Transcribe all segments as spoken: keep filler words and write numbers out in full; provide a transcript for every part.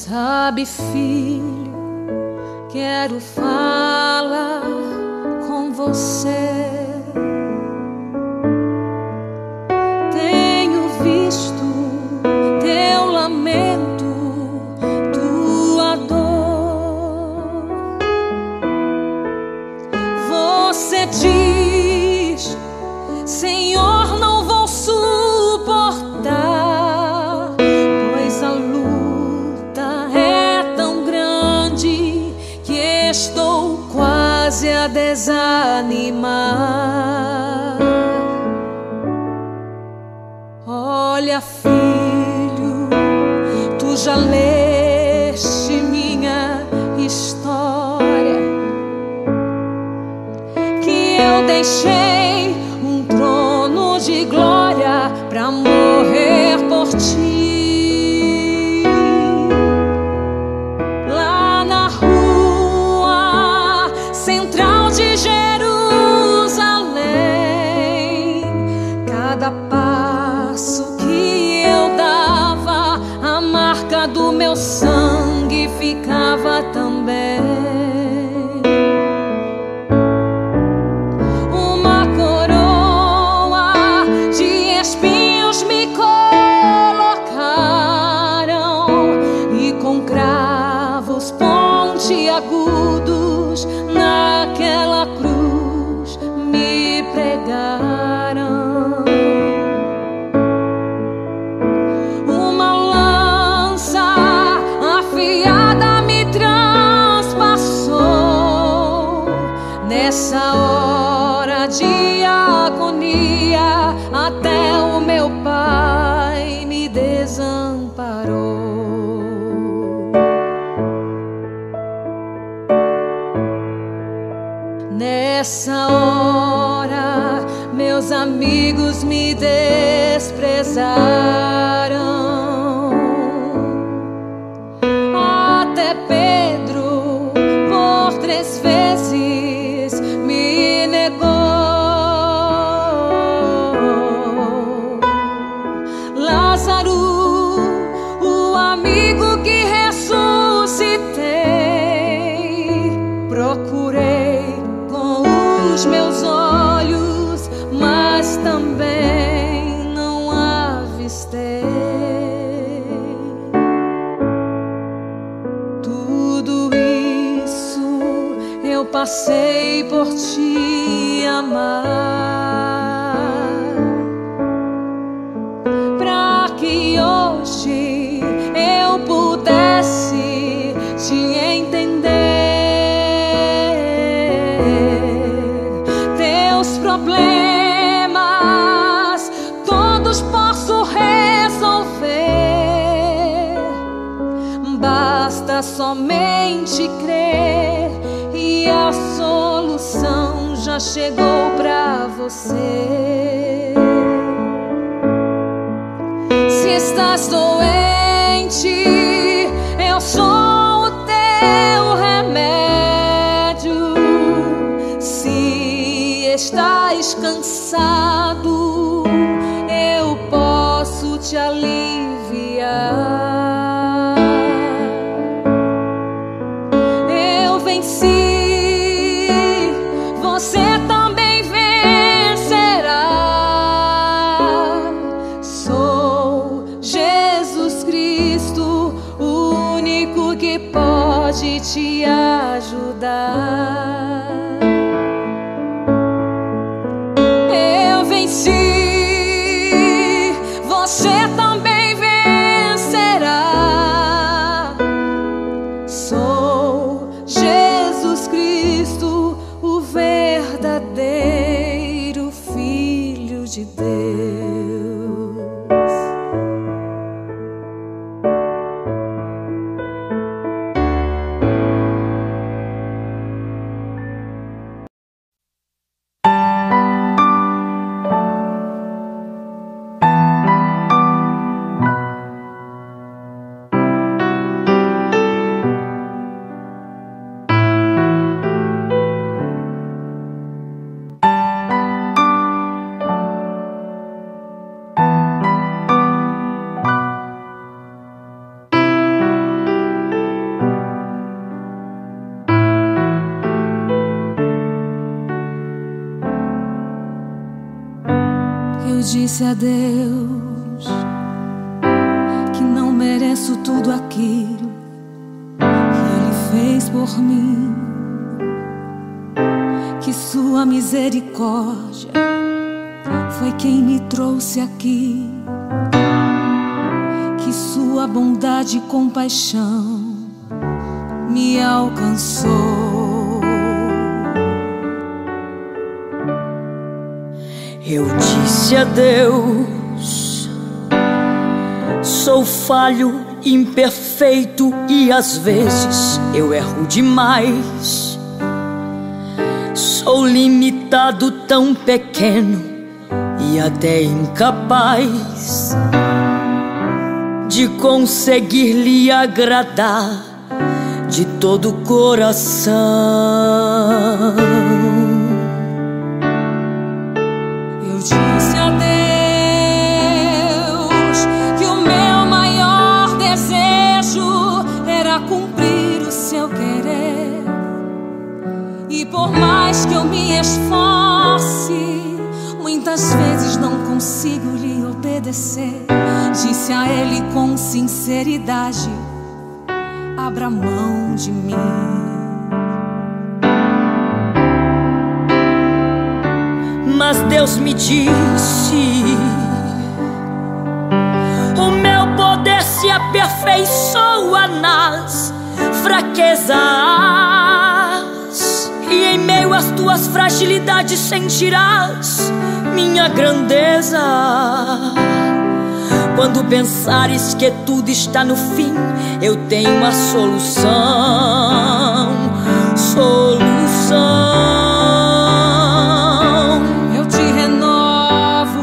Sabe, filho, quero falar com você. Tenho visto teu lamento, tua dor. Você diz: Senhor, não vou suportar, pois a luta é tão grande que estou quase a desanimar. Olha, filho, tu já leste minha história, que eu deixei um trono de glória pra morrer por ti. Lá na rua central de Jerusalém, cada passo que eu dava, a marca do meu sangue ficava também. Uma coroa de espinhos me colocaram e com cravos pontiagudos naquela cruz me pregaram. Uma lança afiada me transpassou. Nessa hora de agonia, até o meu pai me desamparou. Nessa hora, meus amigos me desprezaram. Até Pedro, por três vezes, me negou. Lázaro, o amigo que ressuscitei, procurei com os meus olhos, mas também não avistei. Tudo isso eu passei por te amar, pra que hoje eu pudesse te entender. Teus problemas todos posso resolver, basta somente crer e a solução já chegou pra você. Se estás doente, eu sou o teu remédio. Se estás cansado, eu posso te aliviar. Eu venci, você também vencerá. Sou Jesus Cristo, o único que pode te ajudar. Eu venci, você também vencerá. Sou Jesus Cristo, o verdadeiro Filho de Deus. Eu disse a Deus que não mereço tudo aquilo que Ele fez por mim, que Sua misericórdia foi quem me trouxe aqui, que Sua bondade e compaixão me alcançou. Eu disse a Deus: sou falho, imperfeito e às vezes eu erro demais. Sou limitado, tão pequeno e até incapaz de conseguir lhe agradar de todo o coração. Eu disse a Deus que o meu maior desejo era cumprir o Seu querer, e por mais que eu me esforce, muitas vezes não consigo lhe obedecer. Disse a Ele com sinceridade: abra mão de mim. Mas Deus me disse: o meu poder se aperfeiçoa nas fraquezas, e em meio às tuas fragilidades sentirás minha grandeza. Quando pensares que tudo está no fim, eu tenho a solução. Solução. Eu te renovo,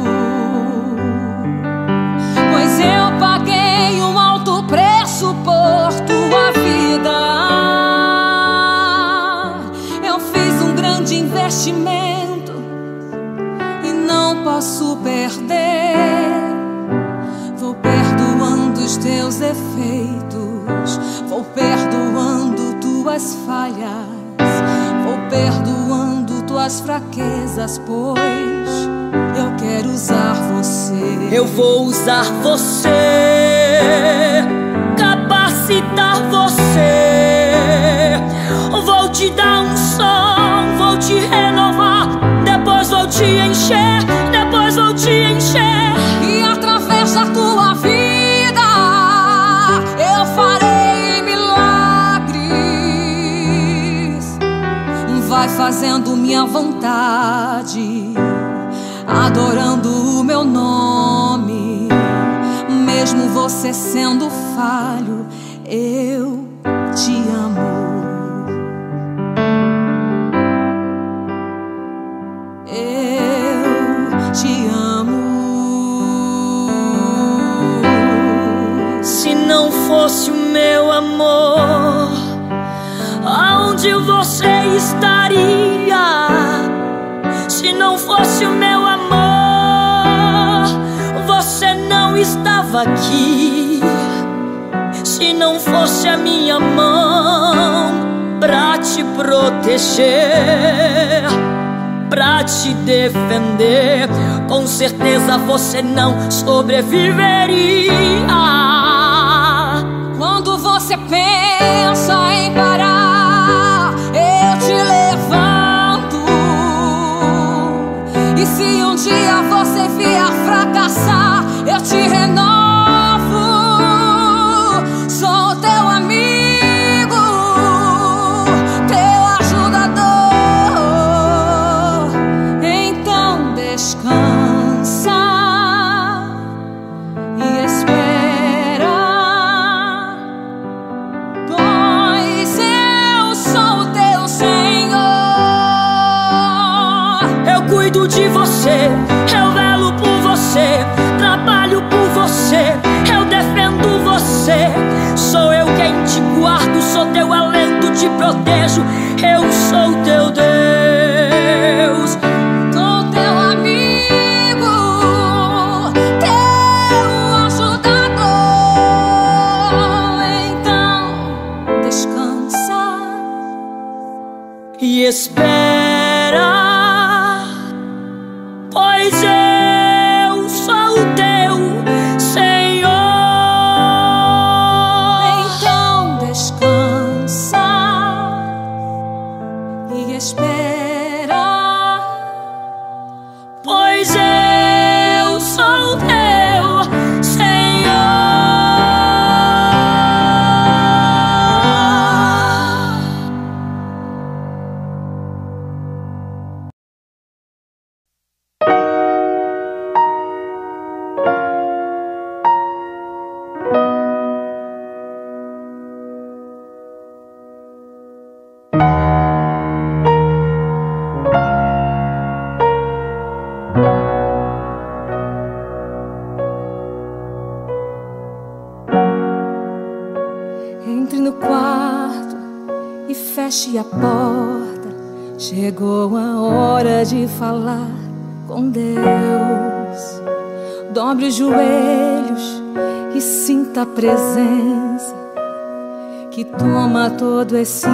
pois eu paguei um alto preço por tua vida. Eu fiz um grande investimento e não posso perder. Vou perdoando os teus defeitos, vou perdoando tuas falhas, vou perdoando tuas fraquezas, pois eu quero usar você. Eu vou usar você, capacitar você. Vou te dar um som, vou te renovar, depois vou te encher, depois vou te encher. E através da tua vida eu farei milagres. Vai fazendo minha vontade, adorando o meu nome. Mesmo você sendo falho, eu te amo. Eu te amo. Se não fosse o meu amor, aonde você estaria? Se não fosse o meu amor, você não estava aqui. Se não fosse a minha mão pra te proteger, pra te defender, com certeza você não sobreviveria. Quando você pensa em parar, eu te levanto. E se um dia você vier fracassar, eu te renovo. Sou teu amigo, teu ajudador. Então descansa e espera, pois eu sou teu Senhor. Eu cuido de você, eu velo por você, trabalho por você, eu defendo você. Sou eu quem te guardo, sou teu alento, te protejo. Eu sou teu Deus. Sou teu amigo, teu ajudador. Então descansa E espera, pois eu feche a porta, chegou a hora de falar com Deus. Dobre os joelhos e sinta a presença que toma todo esse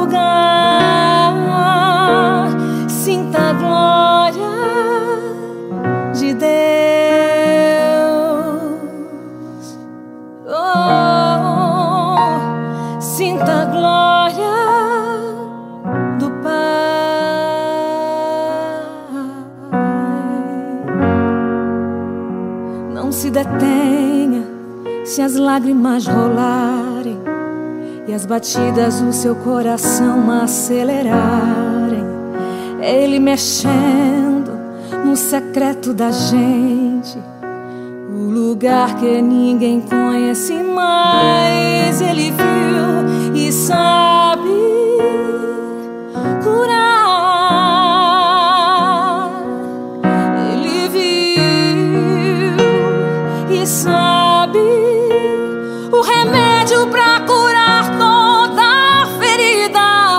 lugar. Sinta a glória de Deus. Oh, sinta a glória do Pai. Não se detenha se as lágrimas rolarem e as batidas do seu coração acelerarem. Ele mexendo no secreto da gente, o lugar que ninguém conhece mais. Ele viu e sabe curar. Ele viu e sabe o remédio pra curar toda a ferida.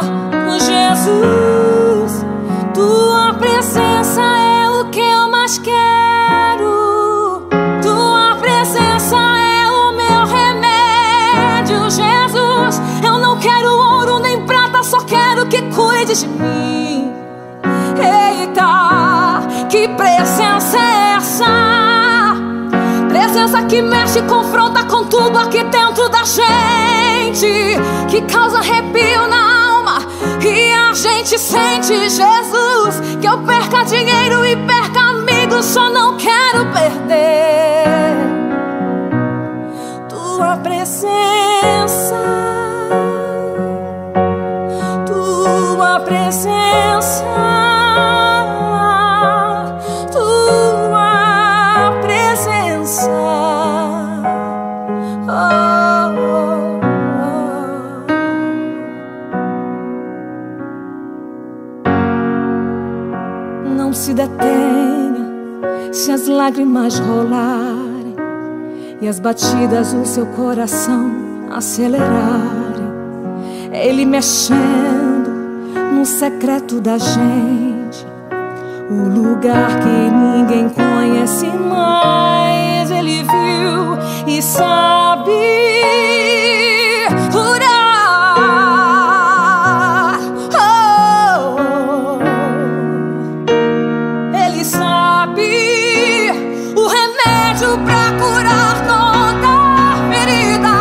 Jesus, tua presença é o que eu mais quero. Tua presença é o meu remédio. Jesus, eu não quero ouro nem prata, só quero que cuide de mim. Eita, que presença é essa? Presença que mexe e confronta com tudo aqui dentro da gente, que causa arrepio na alma e a gente sente. Jesus, que eu perca dinheiro e perca amigos, só não quero perder tua presença. Tua presença. Tua presença. Oh, oh, oh. Não se detenha se as lágrimas rolarem e as batidas do seu coração acelerarem. Ele mexendo no secreto da gente, o lugar que ninguém conhece mais. Ele viu e sabe curar. Oh, oh. Ele sabe o remédio pra curar toda a ferida.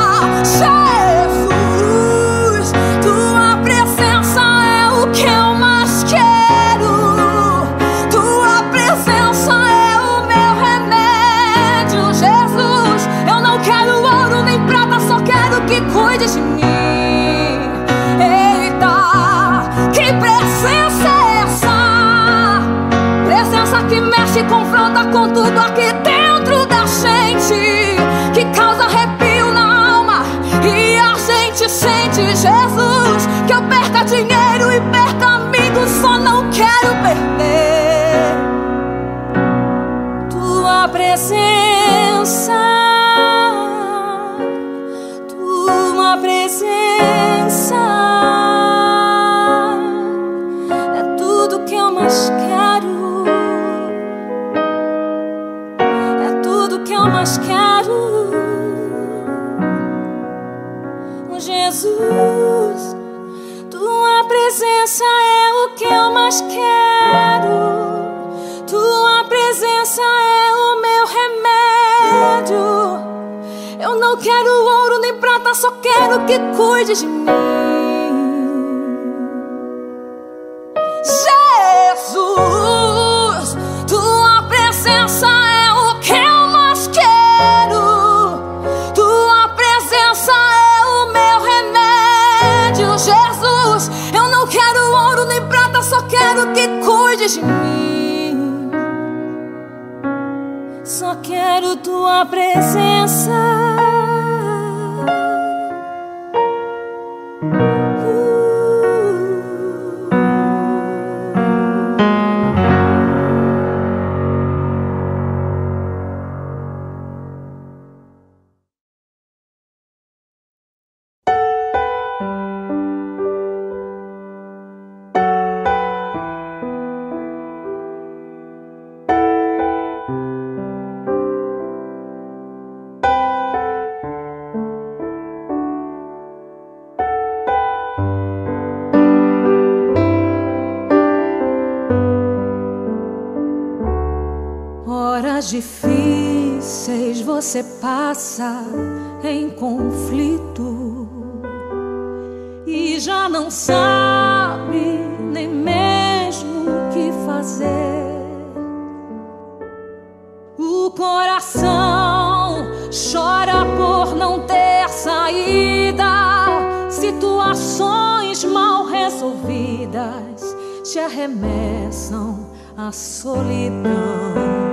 Jesus, tua presença é o que eu mais quero. Tua presença é o meu remédio. Jesus, eu não quero ouro nem prata, só quero que cuide de mim. Eita, que presença é essa? Presença que mexe e confronta com tudo aqui dentro da gente, que causa arrepio na alma e a gente sente. Jesus, que eu perca dinheiro e perca amigos, só não quero perder tua presença. Tua presença é tudo que eu mais quero. É tudo que eu mais quero. Jesus, tua presença é o que eu mais quero. Tua presença é o meu remédio. Eu não quero ouro nem prata, só quero que cuide de mim. Jesus, tua presença é o que eu mais quero. Tua presença é o meu remédio. Jesus, eu não quero ouro nem prata, só quero que cuide de mim. Só quero tua presença. difíceis você passa em conflito e já não sabe nem mesmo o que fazer. O coração chora por não ter saída, situações mal resolvidas te arremessam à solidão.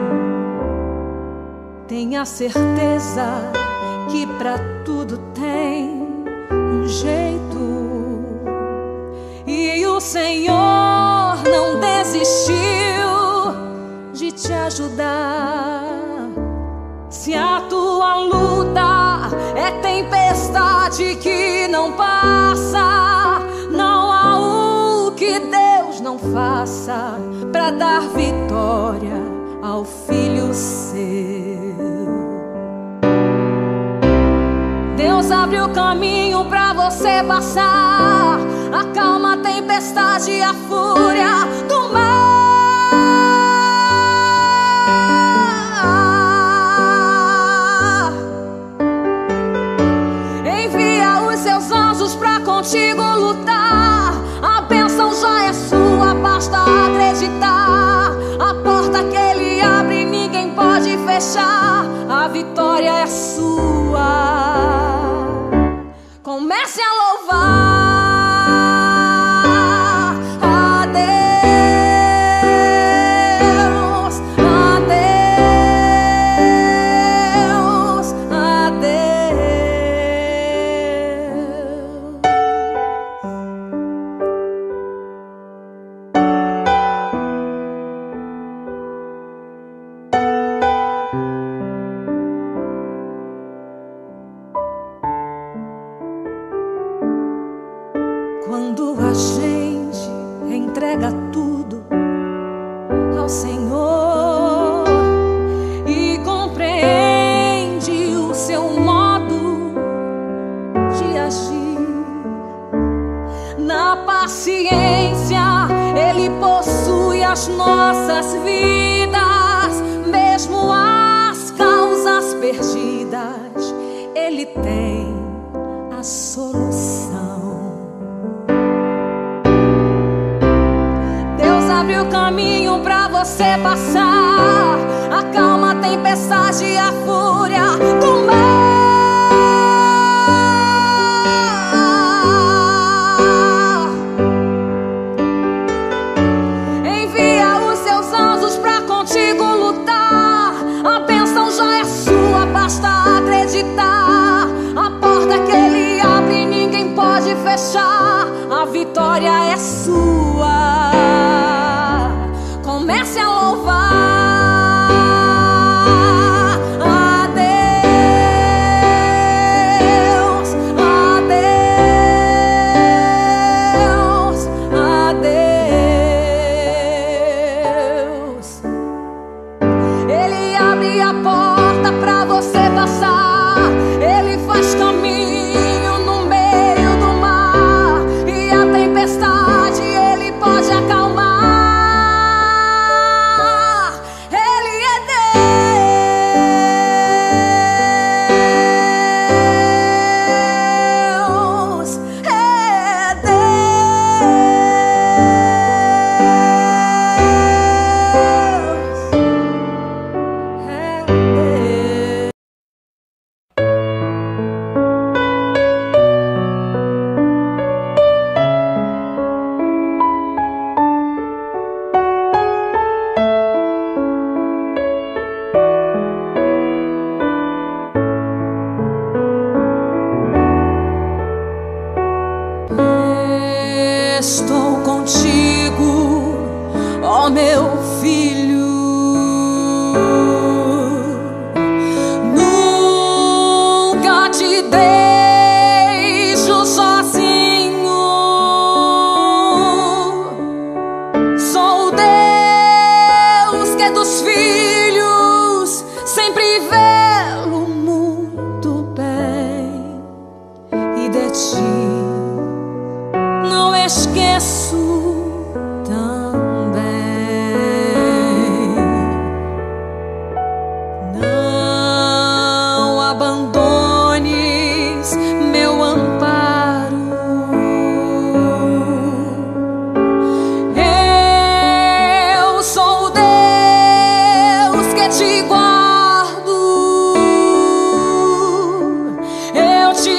Tenha certeza que pra tudo tem um jeito, e o Senhor não desistiu de te ajudar. Se a tua luta é tempestade que não passa, não há o que Deus não faça pra dar vitória ao filho seu. Deus abre o caminho pra você passar, acalma a tempestade e a fúria do mar. Envia os seus anjos pra contigo lutar. A bênção já é sua, basta acreditar. A porta que Ele abre ninguém pode fechar. A vitória é sua. Comece a louvar a Deus, a Deus, a Deus. Quando a gente entrega tudo ao Senhor e compreende o seu modo de agir, na paciência Ele possui as nossas vidas, mesmo as causas perdidas, Ele tem a solução. Abre o caminho pra você passar, acalma a tempestade e a fúria do mar. Envia os seus anjos pra contigo lutar. A bênção já é sua, basta acreditar. A porta que Ele abre ninguém pode fechar. A vitória é sua. Comece a louvar a Deus, a Deus, a Deus. Ele abre a porta pra você passar, Ele faz caminho no meio do mar, e a tempestade Ele pode acalmar.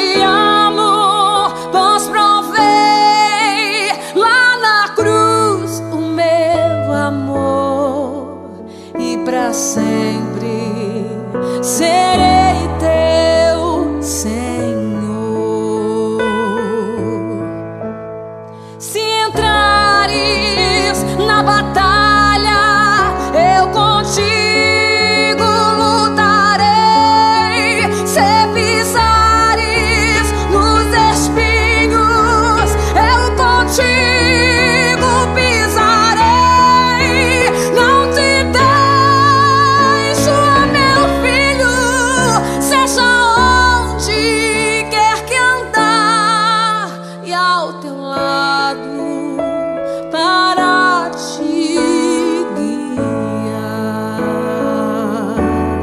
te amo, pois provei lá na cruz o meu amor, e pra sempre serei teu Senhor. Se entrares na batalha, eu contigo lutarei. Se pisares nos espinhos, eu contigo pisarei. Não te deixo, meu filho, seja onde quer que andar, e ao teu lado para te guiar.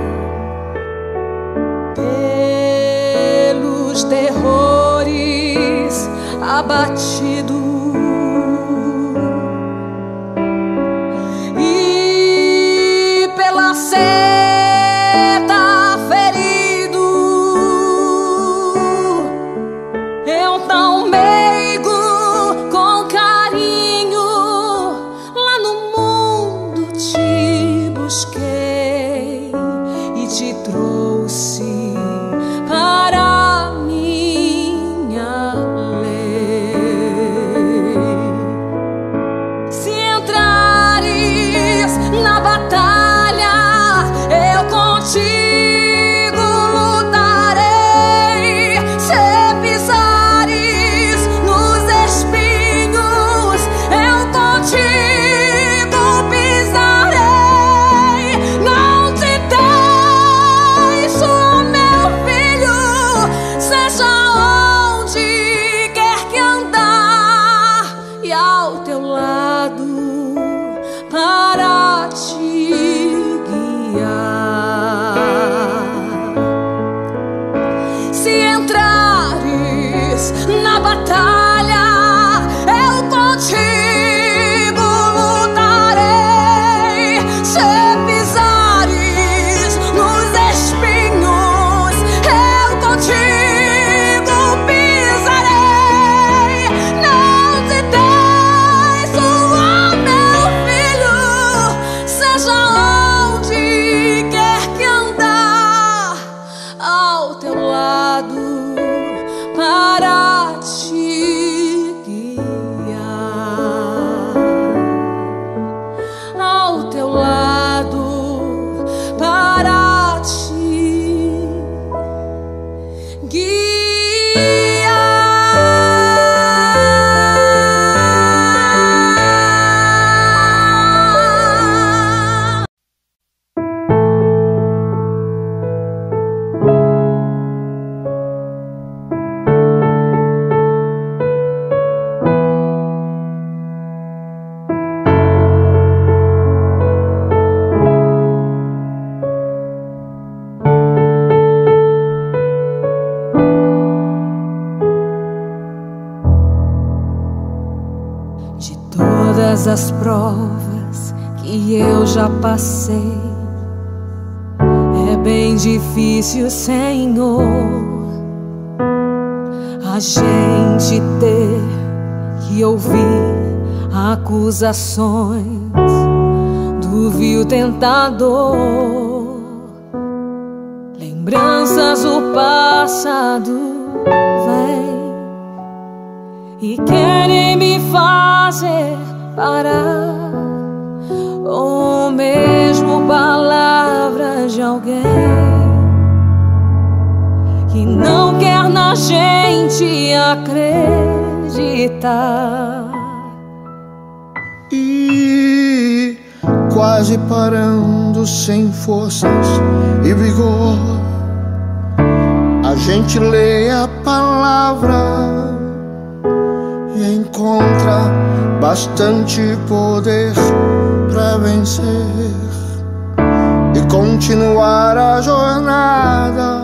Pelos terrores abatido e pela seta ferido, eu tão meigo com carinho lá no mundo te busquei e te trouxe para minha lei. Se entrares na batalha, eu contigo lutarei. Se pisares nos espinhos, eu contigo pisarei. Não te deixo, meu filho, seja onde quer que andar, e ao teu lado para te guiar. Se entrares na batalha, eu contigo lutarei. Se pisares nos espinhos, eu contigo pisarei. Não te deixo, oh, meu filho, seja onde quer que andar, ao teu lado para te guiar. Ao teu lado para te guiar. De todas as provas que eu já passei, é bem difícil, Senhor, a gente ter que ouvir acusações do vil tentador. Lembranças do passado vêm e querem me fazer parar, ou mesmo palavras de alguém que não quer na gente acreditar. E quase parando, sem forças e vigor, a gente lê a palavra e encontra bastante poder pra vencer e continuar a jornada,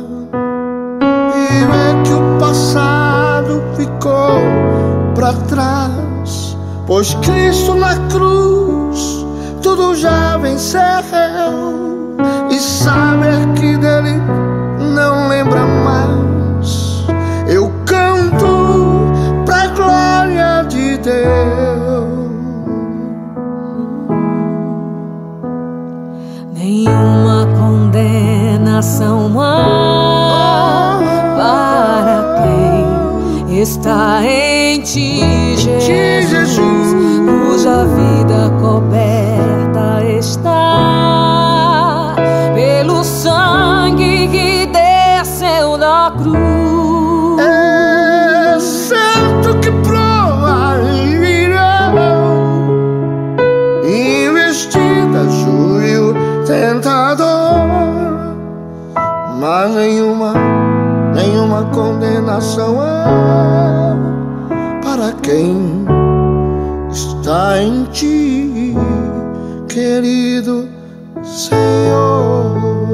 e ver que o passado ficou pra trás, pois Cristo na cruz tudo já venceu, e saber que dele não lembra mais nenhuma condenação há para quem está em ti, Jesus, cuja vida coberta está pelo sangue que desceu da cruz. É certo que provas virão, investida, juiu, tentador, mas nenhuma, nenhuma condenação há para quem está em ti, querido Senhor.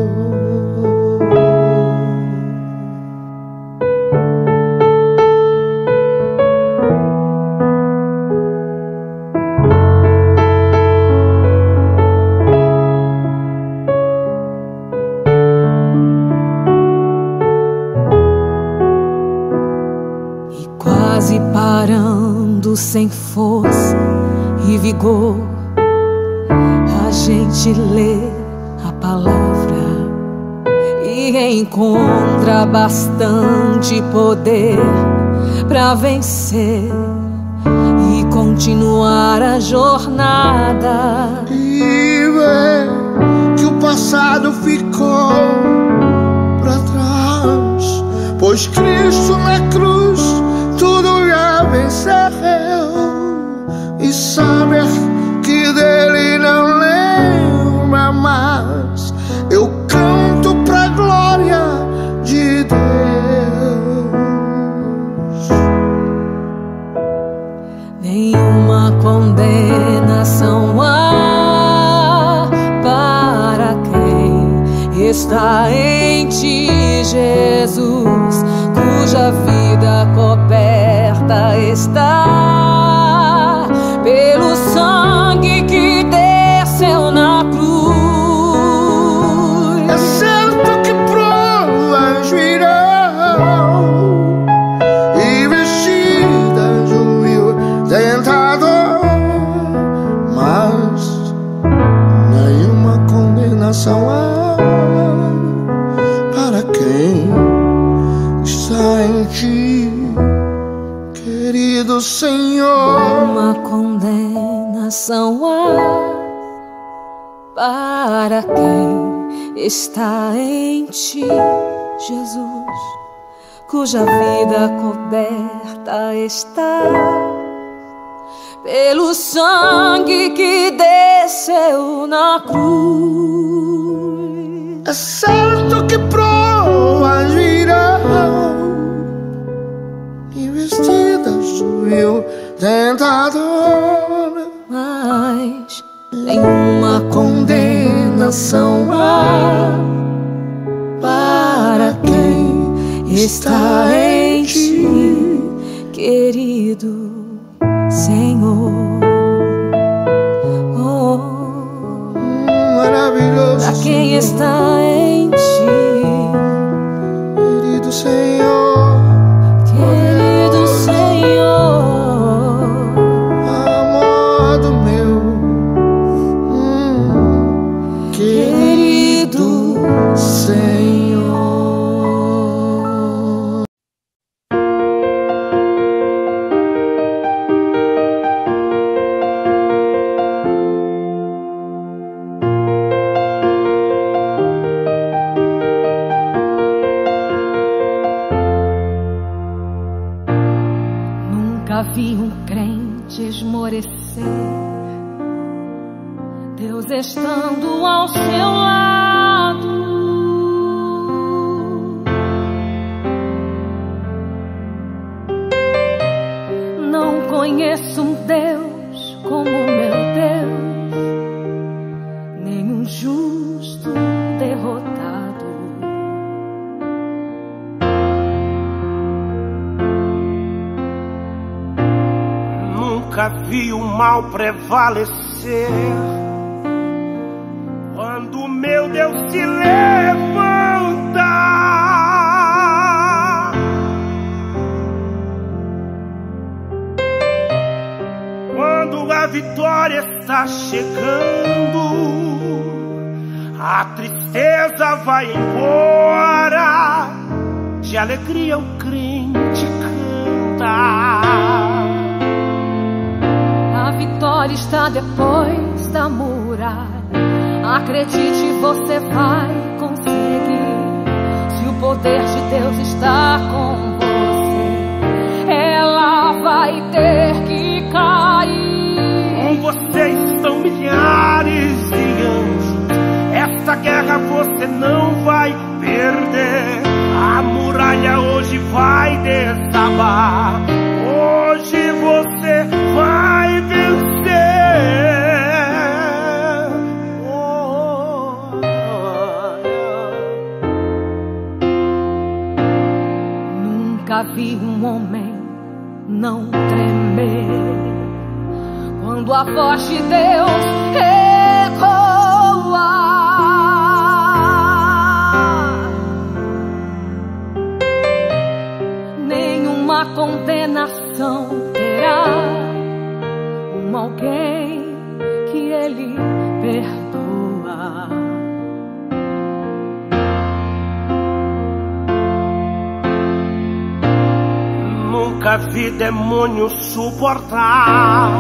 E quase parando sem força e vigor, a gente lê a palavra e encontra bastante poder para vencer e continuar a jornada. E vê que o passado ficou para trás, pois Cristo na cruz tudo já venceu. E saber que dele não lembra mais, eu canto pra glória de Deus. Nenhuma condenação há para quem está em ti, Jesus, cuja vida coberta está pelo sangue que desceu na cruz. É certo que provas virão, investida, juiu, tentador, mas nenhuma condenação há para quem está em ti, querido Senhor. Uma condenação há para quem está em ti, Jesus, cuja vida coberta está pelo sangue que desceu na cruz. É certo que provas virão, investidas, juiu, tentador, mas nenhuma condenação há para quem está em ti, querido Senhor. Oh, maravilhoso, para quem está em ti, querido Senhor. querido Senhor, Amor do meu, hum, querido Senhor. Nunca vi um crente esmorecer, Deus estando ao seu lado. Não conheço um Deus como meu Deus, nenhum justo derrotado. Nunca vi o mal prevalecer quando meu Deus se levanta. Quando a vitória está chegando, a tristeza vai embora, de alegria o crente canta. A vitória está depois da muralha. Acredite, você vai conseguir. Se o poder de Deus está com você, ela vai ter que cair. Com você estão milhares de anjos. Esta guerra você não vai perder. A muralha hoje vai desabar. Hoje você vai vencer. Oh, Nunca vi um homem não tremer quando a voz de Deus ecoa. Nenhuma condenação terá um alguém que Ele perdoa. Nunca vi demônio suportar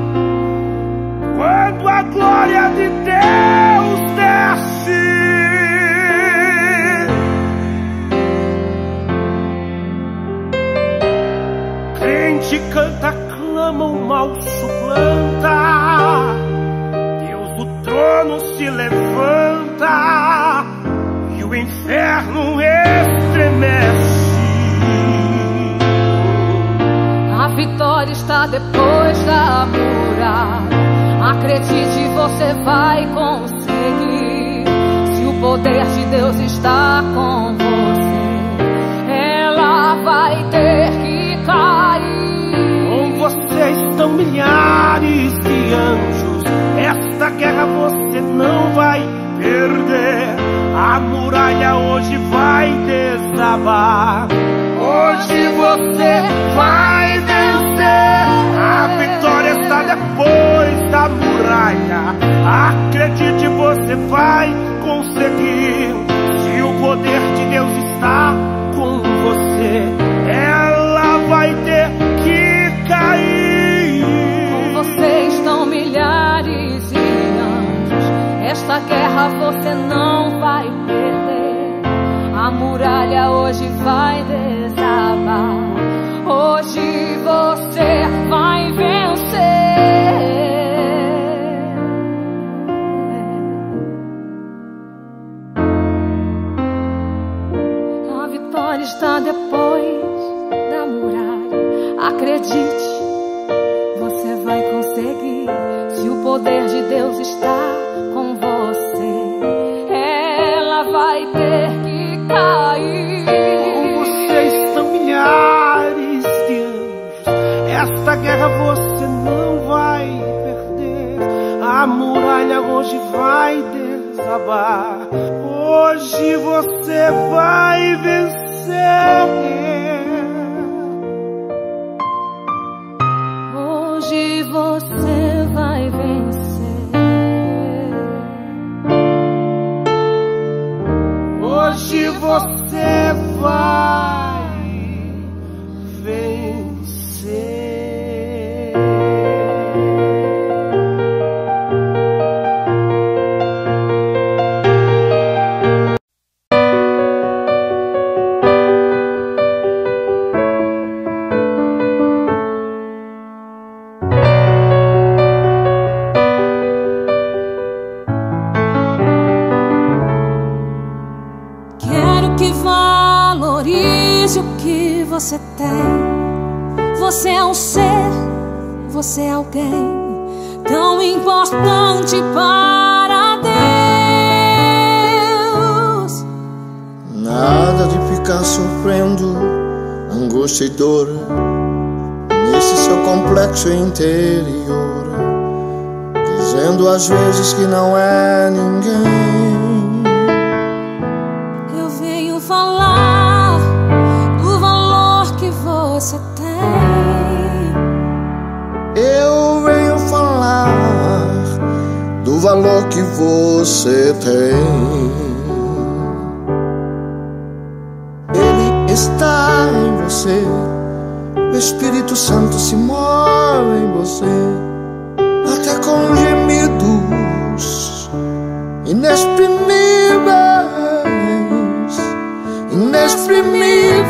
quando a glória de Deus desce. Crente canta, clama, o mal suplanta. Deus do trono se levanta e o inferno estremece. A vitória está depois da muralha. Acredite, você vai conseguir. Se o poder de Deus está com você, ela vai ter que cair. Com você estão milhares de anjos. Esta guerra você não vai perder. A muralha hoje vai desabar. Hoje você vai vencer. A vitória está depois da muralha. Acredite, você vai conseguir. Se o poder de Deus está com você, ela vai ter que cair. Com você estão milhares de anjos. Esta guerra você não vai perder. A muralha hoje vai desabar. Hoje você vai vencer. A vitória está depois da muralha. Acredite, você vai conseguir. Se o poder de Deus está com você, ela vai ter que cair. Com você estão milhares de anjos. Esta guerra você não vai perder. A muralha hoje vai desabar. Hoje você vai vencer. Hoje você vai vencer. Hoje você vai vencer. Você tem, você é um ser, você é alguém tão importante para Deus. Nada de ficar sofrendo angústia e dor nesse seu complexo interior, dizendo às vezes que não é ninguém. Eu venho falar do valor que você tem. Eu venho falar do valor que você tem. Ele está em você, o Espírito Santo se move em você, até com gemidos inexprimíveis, inexprimíveis.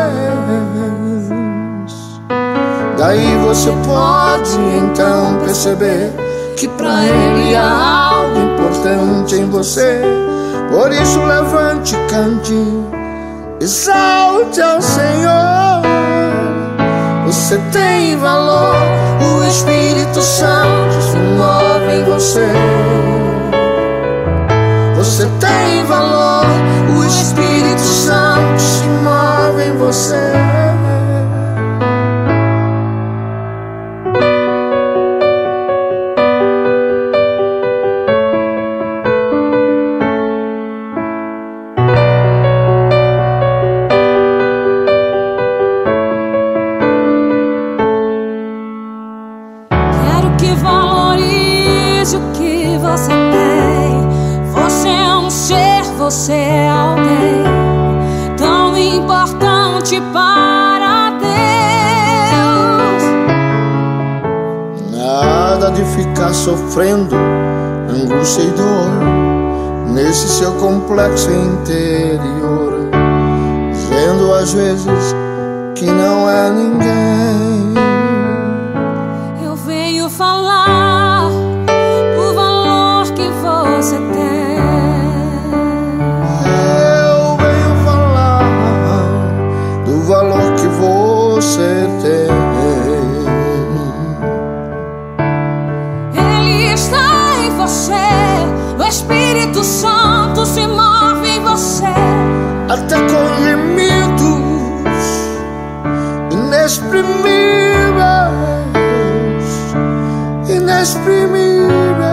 Daí você pode então perceber que pra Ele há algo importante em você. Por isso levante, cante, exalte ao Senhor. Você tem valor, o Espírito Santo se move em você. Você tem valor, o Espírito Santo se move em você. Você é alguém tão importante para Deus. Nada de ficar sofrendo angústia e dor nesse seu complexo interior, dizendo às vezes que não é ninguém. Eu venho falar do valor que você tem. Você tem. Ele está em você, o Espírito Santo se move em você, até com gemidos inexprimíveis, inexprimíveis.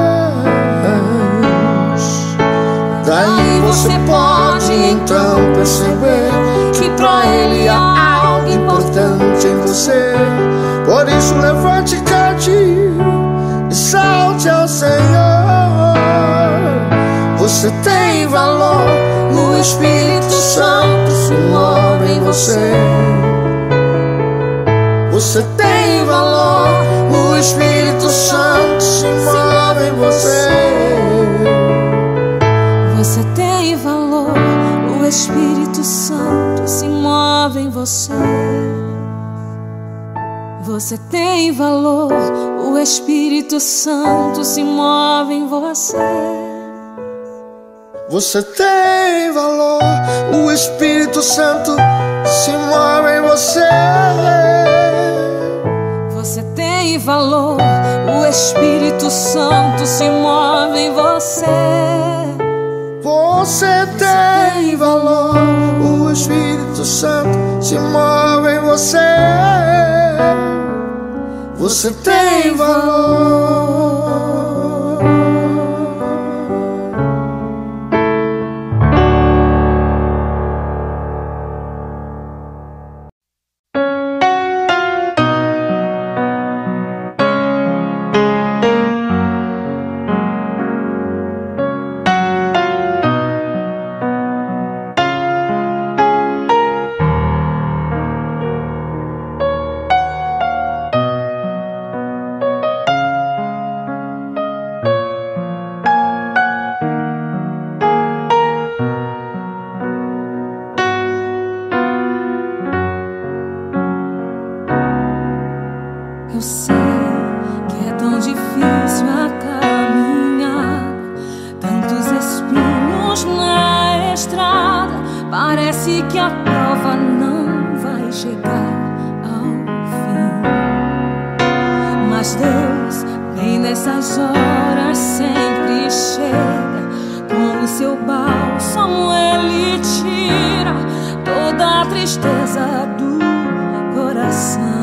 Daí você pode então perceber que pra Ele há importante em você. Por isso levante e cante, exalte ao Senhor. Você tem valor, o Espírito Santo se move em você. Você tem valor, o Espírito Santo se move em você. Você tem valor, o Espírito Santo se move em você. Você tem valor, o Espírito Santo se move em você. Você tem valor, o Espírito Santo se move em você. Você tem valor, o Espírito Santo se move em você. Você tem valor, o Espírito Santo se move em você. Você tem valor. Eu sei que é tão difícil a caminhada, tantos espinhos na estrada. Parece que a prova não vai chegar ao fim, mas Deus, bem nessas horas, sempre chega. Com o seu bálsamo Ele tira toda a tristeza do coração.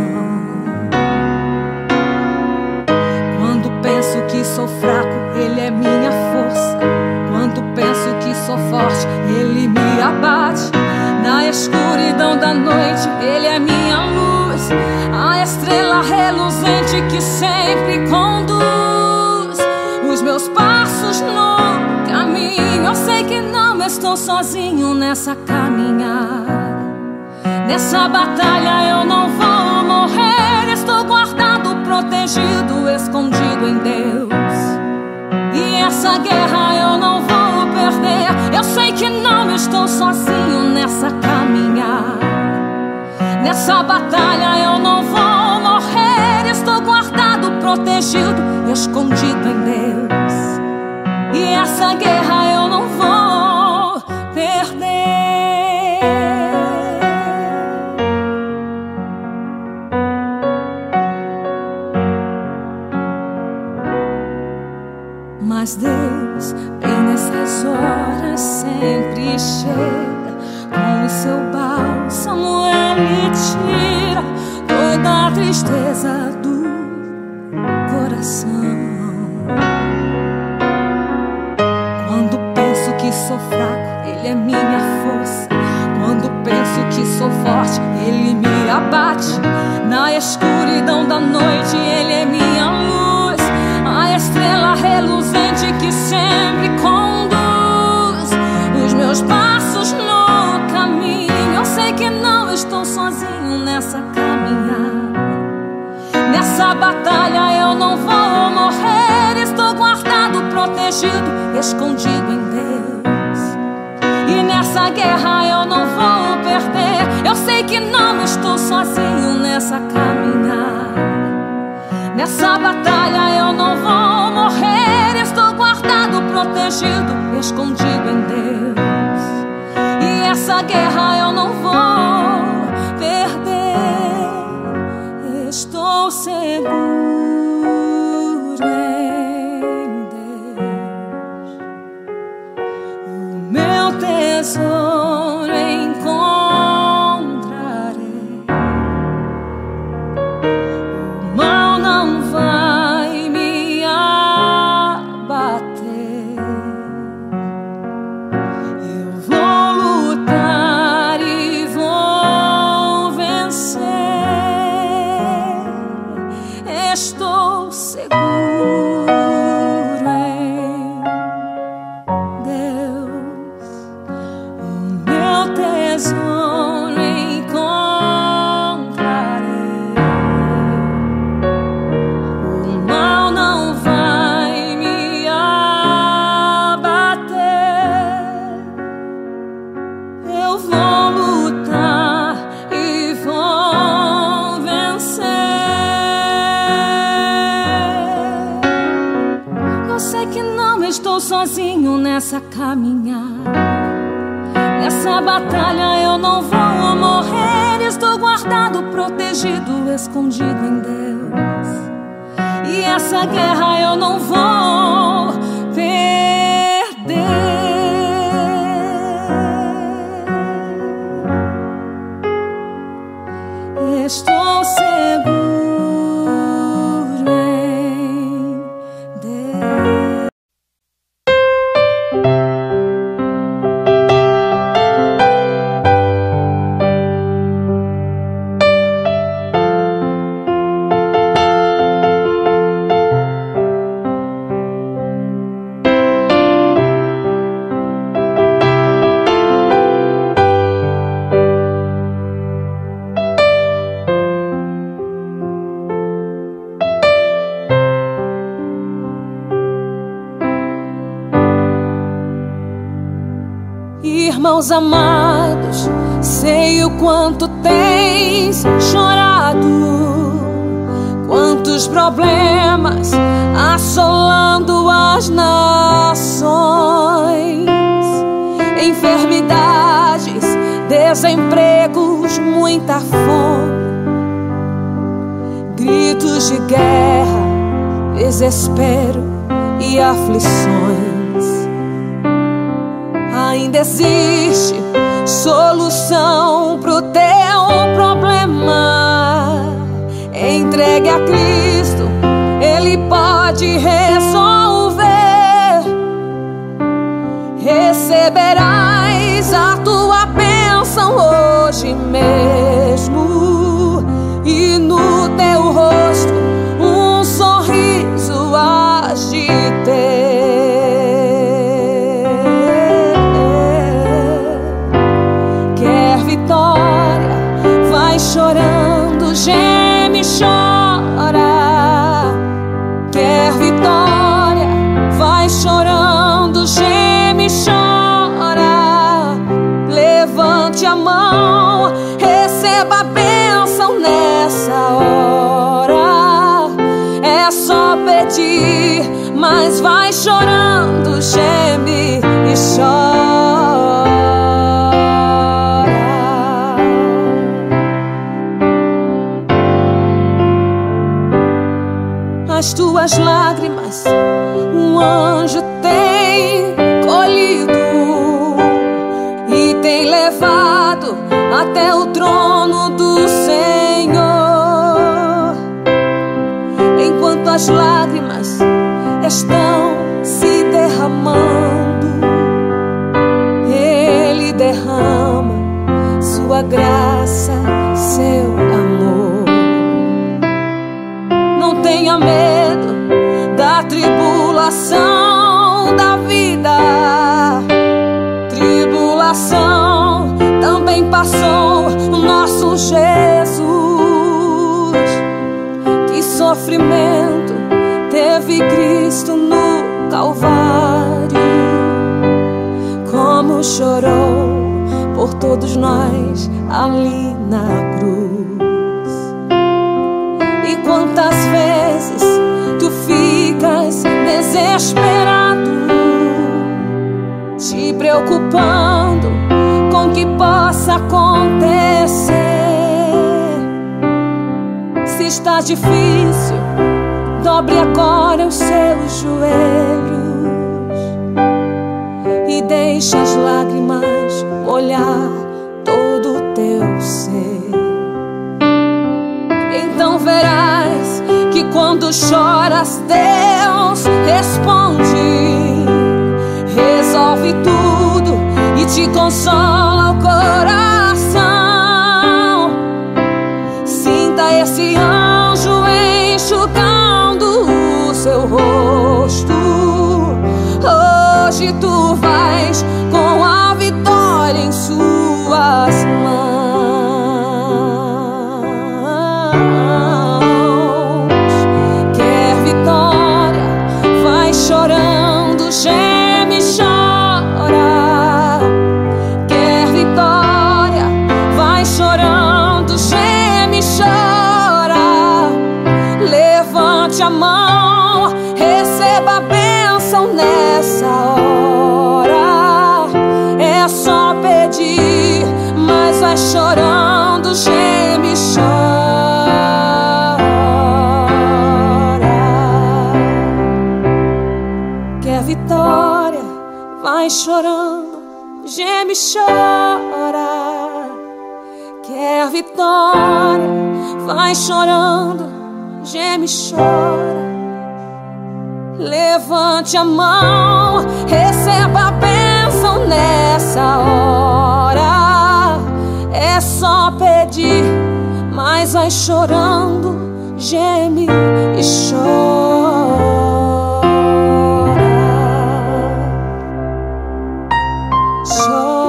Que sou fraco, Ele é minha força. Quando penso que sou forte, Ele me abate. Na escuridão da noite, Ele é minha luz, a estrela reluzente que sempre conduz os meus estou sozinho nessa caminhada. Nessa batalha eu não vou morrer. Estou guardado, protegido, escondido em Deus. E essa guerra eu não vou perder. Eu sei que não estou sozinho nessa caminhada. Nessa batalha eu não vou morrer. Estou guardado, protegido, escondido em Deus. E essa guerra eu não vou perder. Mas Deus, bem nessas horas, sempre chega com o seu bálsamo. Ele tira toda a tristeza do coração. Quando penso que sou fraco, Ele é minha força. Quando penso que sou forte, Ele me abate. Na escuridão da noite, Ele é minha luz, a estrela reluzente que sempre conduz os meus passos no caminho. Eu sei que não estou sozinho nessa caminhada. Nessa batalha eu não vou morrer. Estou guardado, protegido, escondido em Deus. E nessa guerra eu não vou perder. Eu sei que não estou sozinho nessa caminhada. Nessa batalha eu não vou morrer. Estou guardado, protegido, escondido em Deus. E essa guerra eu não vou perder. Estou seguro em Deus. O meu tesouro encontrarei. O mal não vai me abater. Eu vou lutar e vou vencer. Estou seguro em Deus. O meu tesouro encontrarei. O mal não vai me abater. Eu vou lutar e vou vencer. Eu sei que não estou sozinho nessa caminhada. Nessa batalha eu não vou morrer. Estou guardado, protegido, escondido em Deus. E essa guerra eu não vou perder. Estou seguro em Deus. Irmãos amados, sei o quanto tens chorado, quantos problemas assolando as nações, enfermidades, desempregos, muita fome, gritos de guerra, desespero e aflições. Ainda existe solução pro teu problema. Entregue a Cristo, Ele pode resolver. Receberás a tua bênção hoje mesmo, e no teu rosto um sorriso hás de ter. levante a mão, receba a bênção nessa hora. É só pedir, mas vai chorando, geme e chora. As tuas lágrimas um anjo tem colhido e tem levado até o trono do Senhor. Enquanto as lágrimas estão se derramando, Ele derrama sua graça, seu amor. Não tenha medo da tribulação da vida. Tribulação também passou o nosso Jesus. Que sofrimento teve Cristo no Calvário, como chorou por todos nós ali na cruz. E quantas vezes tu ficas desesperado, te preocupando com o que possa acontecer. Se está difícil, dobre agora os seus joelhos e deixe as lágrimas molhar todo o teu ser. Então verás que quando choras, Deus responde, resolve tudo e te consola o coração. Sinta esse anjo enxugando o seu rosto. Hoje tu vais com a vitória em suas mãos. Quer vitória? Vai chorando, geme e chora. Quer vitória? Vai chorando, geme e chora. Levante a mão, receba a bênção nessa hora. É só pedir, mas vai chorando, geme e chora. Quer vitória? Vai chorando, geme e chora. Quer vitória? Vai chorando, geme e chora. Levante a mão, receba a bênção nessa hora. É só pedir, mas vai chorando, geme e chora. Chora.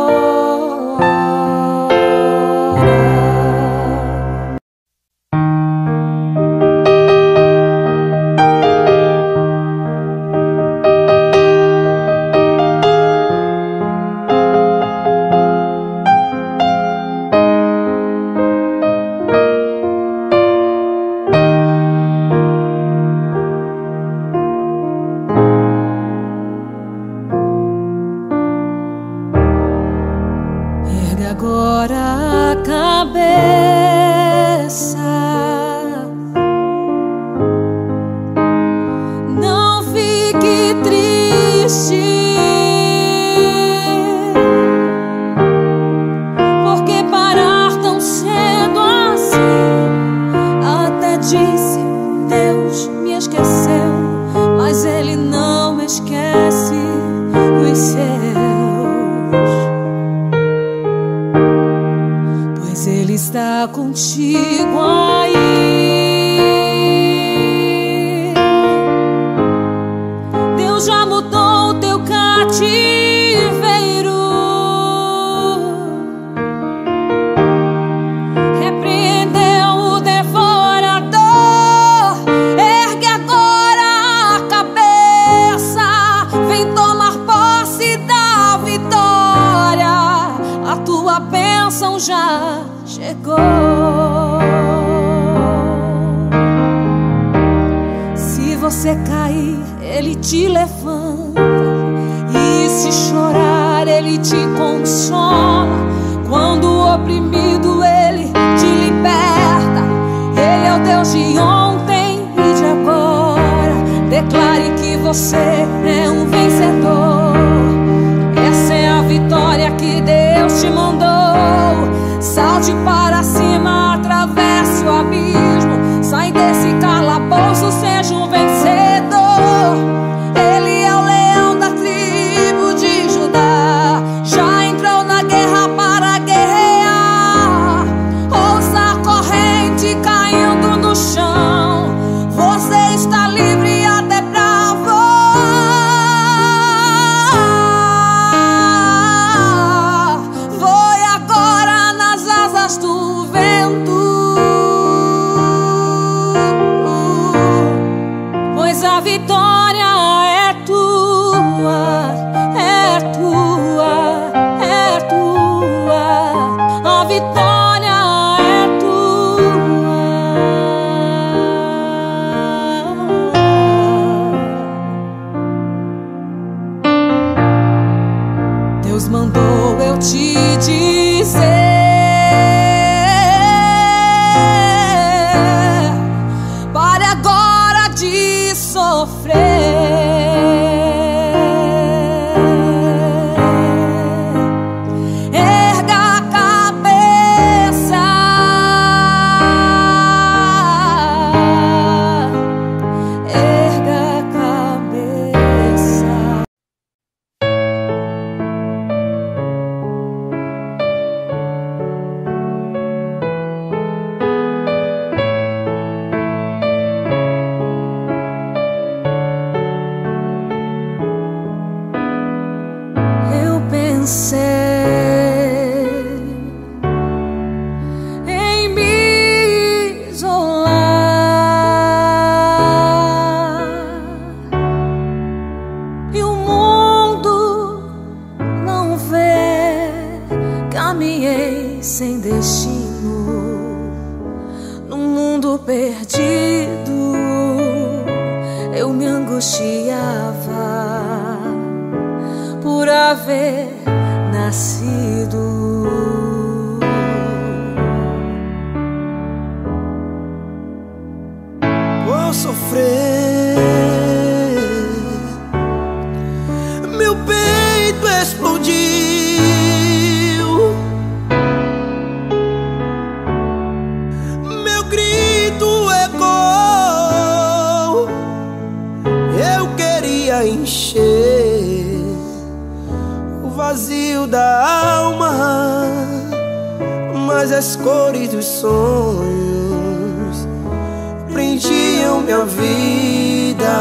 Agora a cabeça, não fique triste, porque parar tão cedo assim. Até disse, Deus me esqueceu, mas Ele não esquece os seus. Ele está contigo aí. Deus já mudou o teu cativeiro. Repreendeu o devorador. Ergue agora a cabeça. Vem tomar posse da vitória. A a tua bênção já chegou. Se você cair, Ele te levanta, e se chorar, Ele te consola. Quando o oprimido, Ele te liberta. Ele é o Deus de ontem e de agora. Declare que você é um vencedor. Essa é a vitória que Deus te mandou. Salte para cima, atravesse o abismo. Sai desse calabouço, seja um vencedor. Ele é o leão da tribo de Judá. Já entrou na guerra para guerrear. Ouça a corrente caindo no chão. Você está livre até pra voar. Voe agora nas asas do vento, pois a vitória é tua, é tua, é tua. A vitória é tua. Deus mandou eu te dizer: pare agora de sofrer. Erga a cabeça. Erga a cabeça. Eu pensei em me isolar, e o mundo não vê. Caminhei sem destino, num mundo perdido. Eu me angustiava por haver nascido. Vou sofrer, meu peito explodiu, meu grito ecoou. Eu queria encher o vazio da alma, mas as cores dos sonhos prendiam minha vida.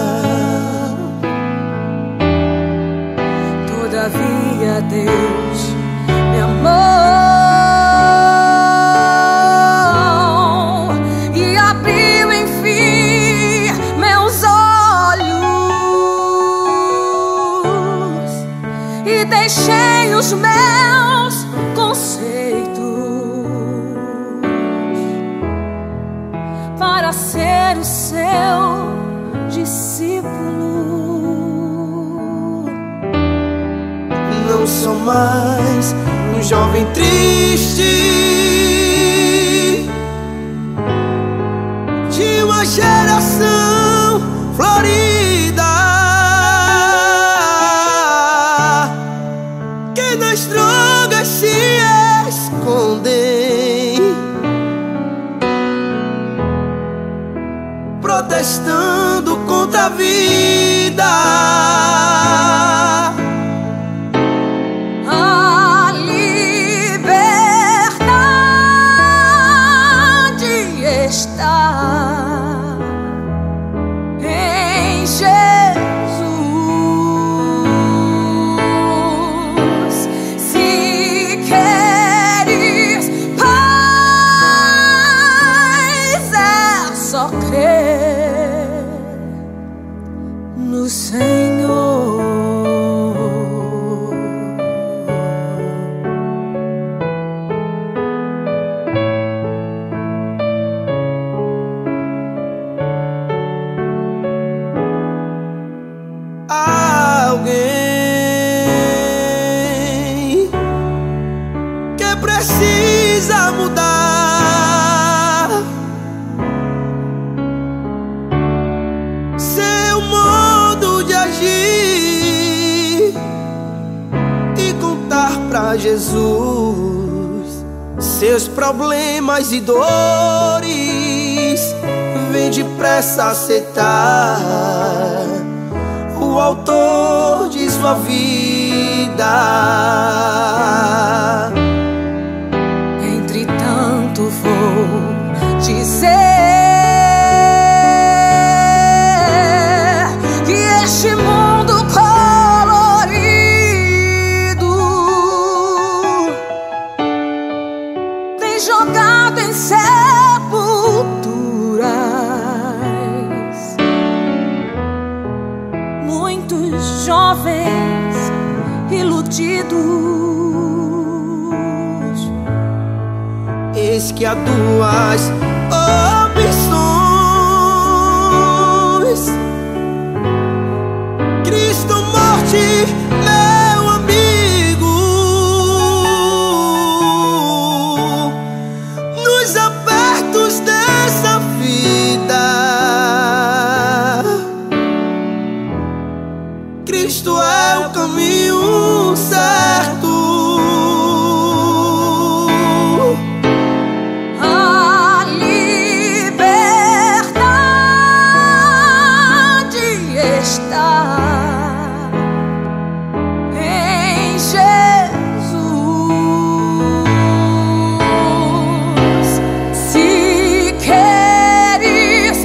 Todavia Deus me amou e abriu enfim meus olhos, e deixei os meus conceitos para ser o seu discípulo. Não sou mais um jovem triste de uma geração florida, que nas drogas se escondem, protestando contra a vida. A liberdade está em Jesus. Se queres paz, é só crer no Senhor. precisa mudar. Seu modo de agir e contar pra Jesus seus problemas e dores. Vem depressa aceitar o autor de sua vida. Entretanto vou dizer que este mundo colorido tem jogado em sepulturas muitos jovens iludidos. Eis que há duas opções: Cristo ou morte, meu amigo. Nos apertos dessa vida, Cristo é o caminho certo. A liberdade está em Jesus. Se queres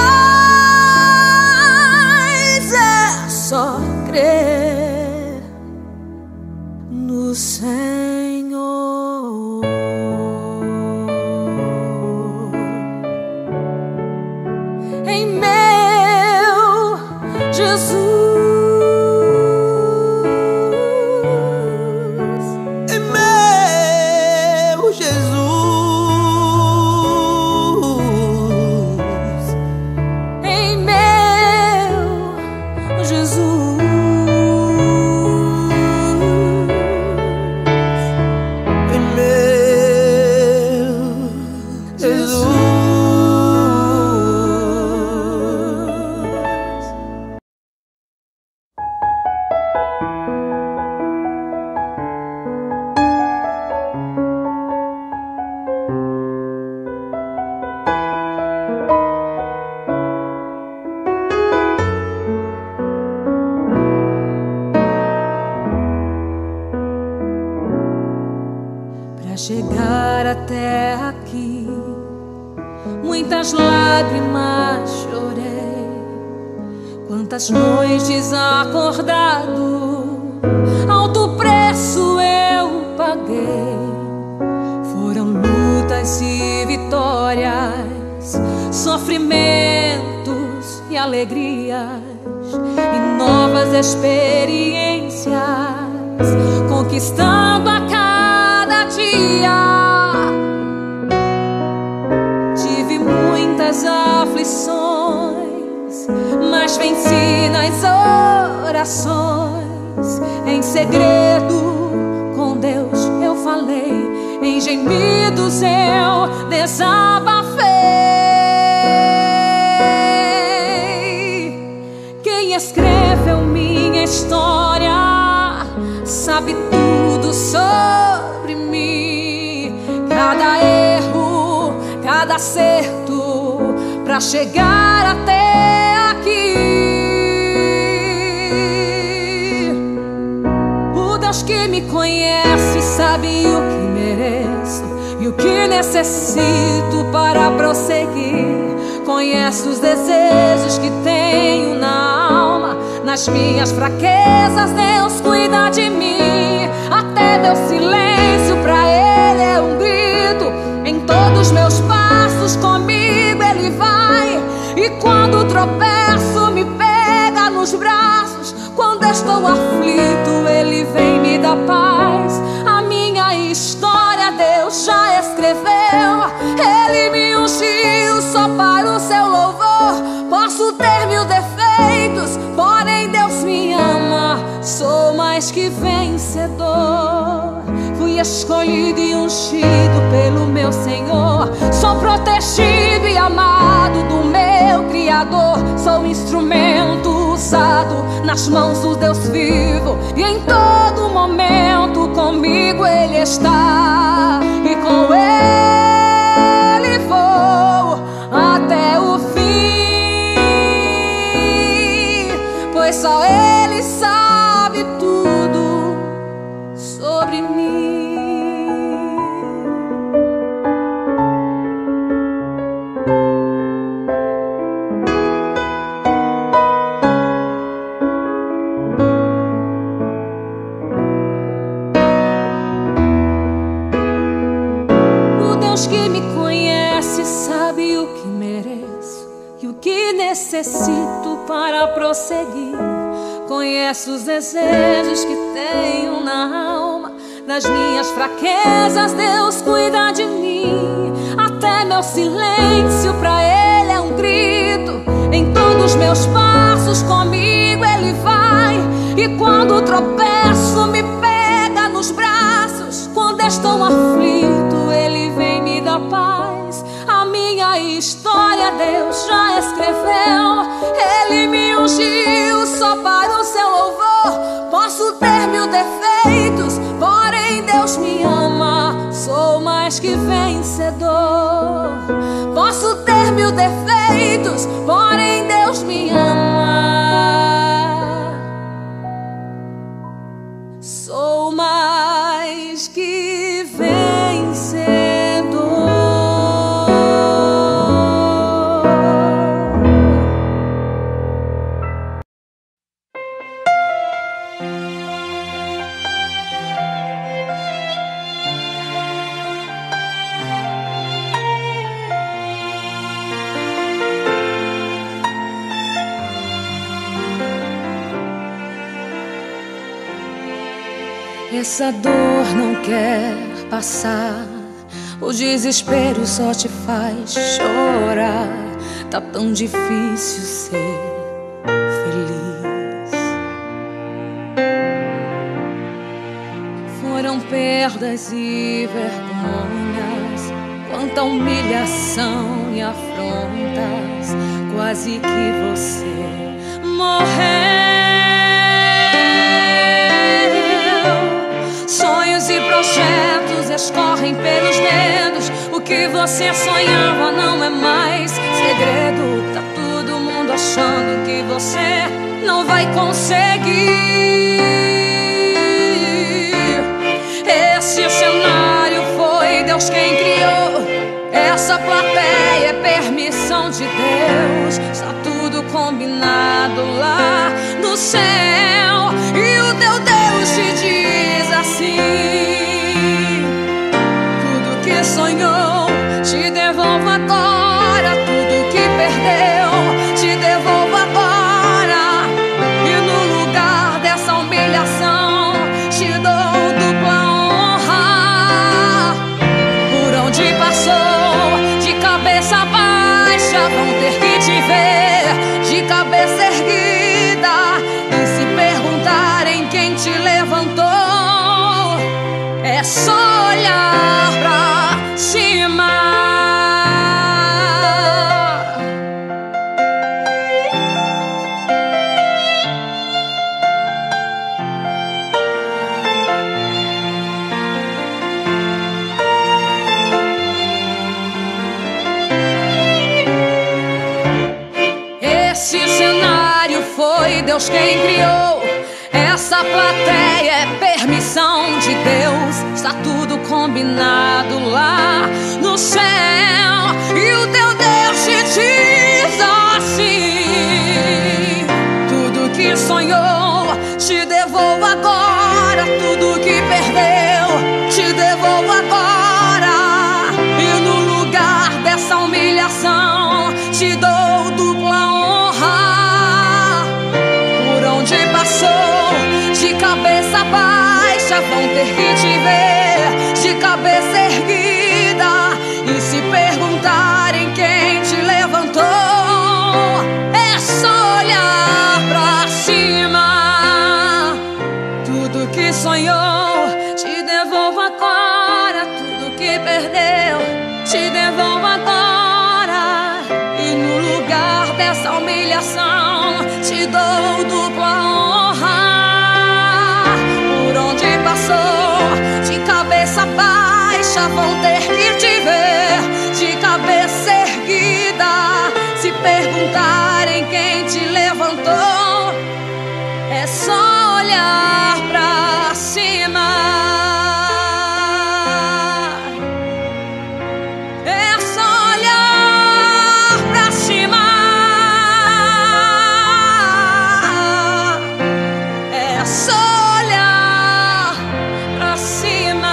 paz, é só crer no Senhor. Em meu Jesus, Em meu Jesus, em meu Jesus, em meu Jesus. Pra chegar até aqui, muitas lágrimas chorei, quantas noites acordado, alto preço eu paguei. Foram lutas e vitórias, sofrimentos e alegrias, e novas experiências, conquistando a cada dia. Tive muitas aflições, mas venci nas orações. Em segredo com Deus eu falei, em gemidos eu desabafei. Quem escreveu minha história sabe tudo sobre mim, cada erro, cada acerto, pra chegar até aqui. O Deus que me conhece sabe o que mereço e o que necessito para prosseguir. Conhece os desejos que tenho na alma, nas minhas fraquezas Deus cuida de mim. Até meu silêncio pra Ele é um grito. Em todos meus passos comigo Ele vai, e quando tropeço me pega nos braços. Quando estou aflito Ele vem me dar paz. A minha história Deus já escreveu, Ele me ungiu só para o seu louvor. Posso ter mil defeitos, porém Deus me ama, sou mais que vencedor. Fui escolhido e ungido pelo meu Senhor. Sou protegido e amado do meu Criador. Sou instrumento usado nas mãos do Deus vivo, e em todo momento comigo Ele está, e com Ele vou até o fim, pois só Ele sabe tudo sobre mim. Que me conhece sabe o que mereço e o que necessito para prosseguir. Conhece os desejos que tenho na alma, das minhas fraquezas Deus cuida de mim. Até meu silêncio pra Ele é um grito. Em todos os meus passos comigo Ele vai, e quando tropeço me pega nos braços. Quando estou aflito Ele vem me dar paz. A minha história Deus já escreveu. Ele me ungiu só para o seu louvor. Posso ter mil defeitos, porém Deus me ama. Sou mais que vencedor. Posso ter mil defeitos, porém Deus me ama. Sou mais que vencedor. Essa dor não quer passar, o desespero só te faz chorar. Tá tão difícil ser feliz. Foram perdas e vergonhas, quanta humilhação e afrontas. Quase que você morreu. Sonhos e projetos escorrem pelos dedos. O que você sonhava não é mais segredo. Tá todo mundo achando que você não vai conseguir. Esse cenário foi Deus quem criou. Essa plateia é permissão de Deus. Está tudo combinado lá no céu, e o teu Deus te diz assim: tudo que sonhou te devolvo agora. Tudo que perdeu te devolvo agora. E no lugar dessa humilhação te dou dupla honra. Por onde passou, de cabeça baixa, vão ter que te ver de cabeça erguida. E se perguntarem quem te levantou, é só olhar pra cima. Esse cenário foi Deus quem criou. Essa plateia é permissão de Deus. Está tudo combinado lá no céu, e o teu Deus te diz assim: tudo que sonhou te devolvo agora. Tudo que perdeu te devolvo agora. E no lugar dessa humilhação te dou dupla honra. Por onde passou, de cabeça baixa, vão ter que te ver de cabeça erguida. devolvo agora tudo que perdeu. Te devolvo agora. E no lugar dessa humilhação te dou dupla honra. Por onde passou, de cabeça baixa vão ter que te ver de cabeça erguida. Se perguntarem quem te levantou, é só olhar pra cima. É só olhar pra cima. É só olhar pra cima.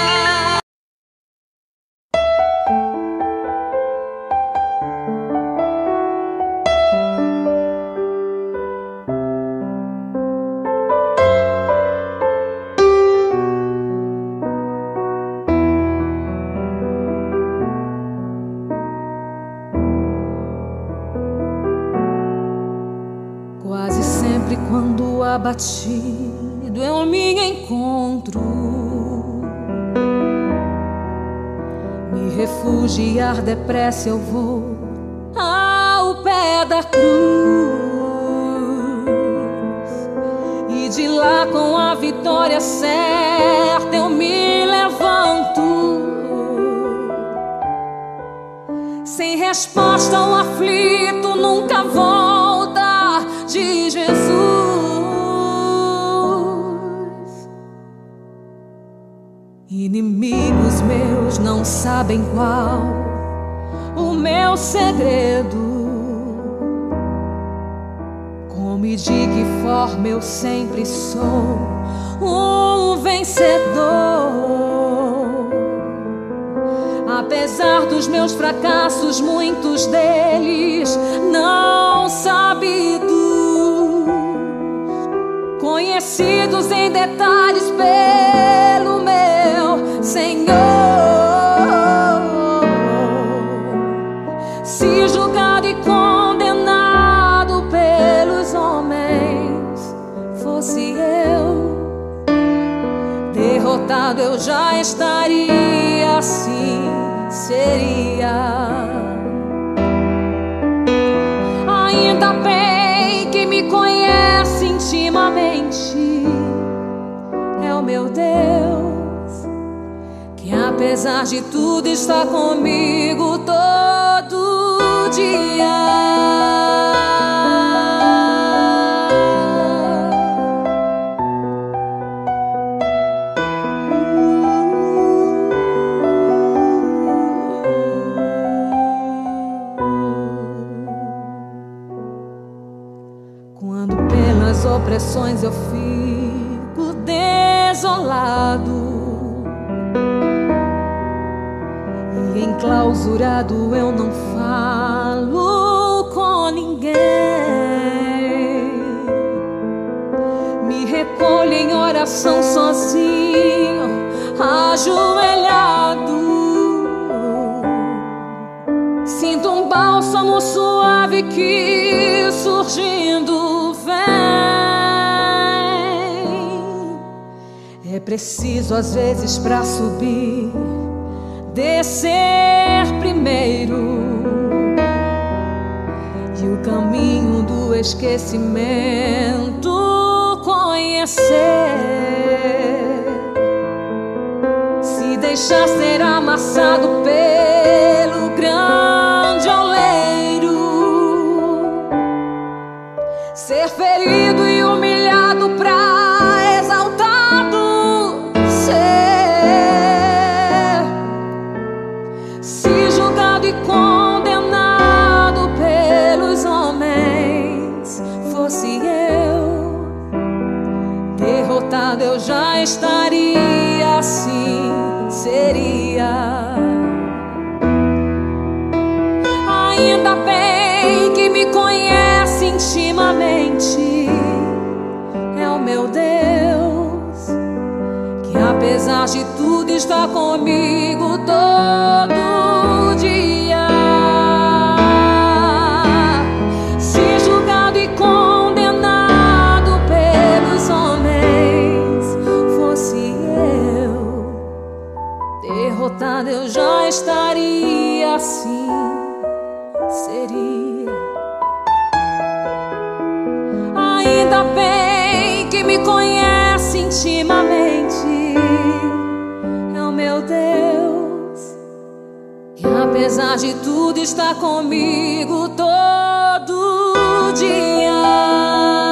Quase sempre quando abatido eu me encontro, me refugiar depressa eu vou ao pé da cruz, e de lá com a vitória certa eu me levanto. Sem resposta o aflito nunca volta de Jesus. Inimigos meus não sabem qual o meu segredo, como e de que forma eu sempre sou um vencedor. Apesar dos meus fracassos, muitos deles não sabidos, conhecidos em detalhes pelo meu Senhor. Se julgado e condenado pelos homens fosse eu, derrotado eu já estaria, assim seria. Ainda bem que me conhece intimamente, é o meu Deus, que apesar de tudo está comigo todo dia. Quando pelas opressões eu fico desolado e enclausurado, eu não falo com ninguém. Me recolho em oração sozinho, ajoelhado. Sinto um bálsamo suave que surgindo vem. É preciso às vezes pra subir, descer primeiro, e o caminho do esquecimento conhecer. Se deixar ser amassado pelo grande oleiro, ser ferido e humilhado pra exaltado ser. Se julgado e condenado pelos homens fosse eu, derrotado eu já estaria, assim seria. Ainda bem que me conhece intimamente, é o meu Deus, que apesar de tudo está comigo todo dia. Se julgado e condenado pelos homens fosse eu, derrotada, eu já estaria assim. Seria. Ainda bem que me conhece intimamente, é o meu Deus, que apesar de tudo está comigo todo dia.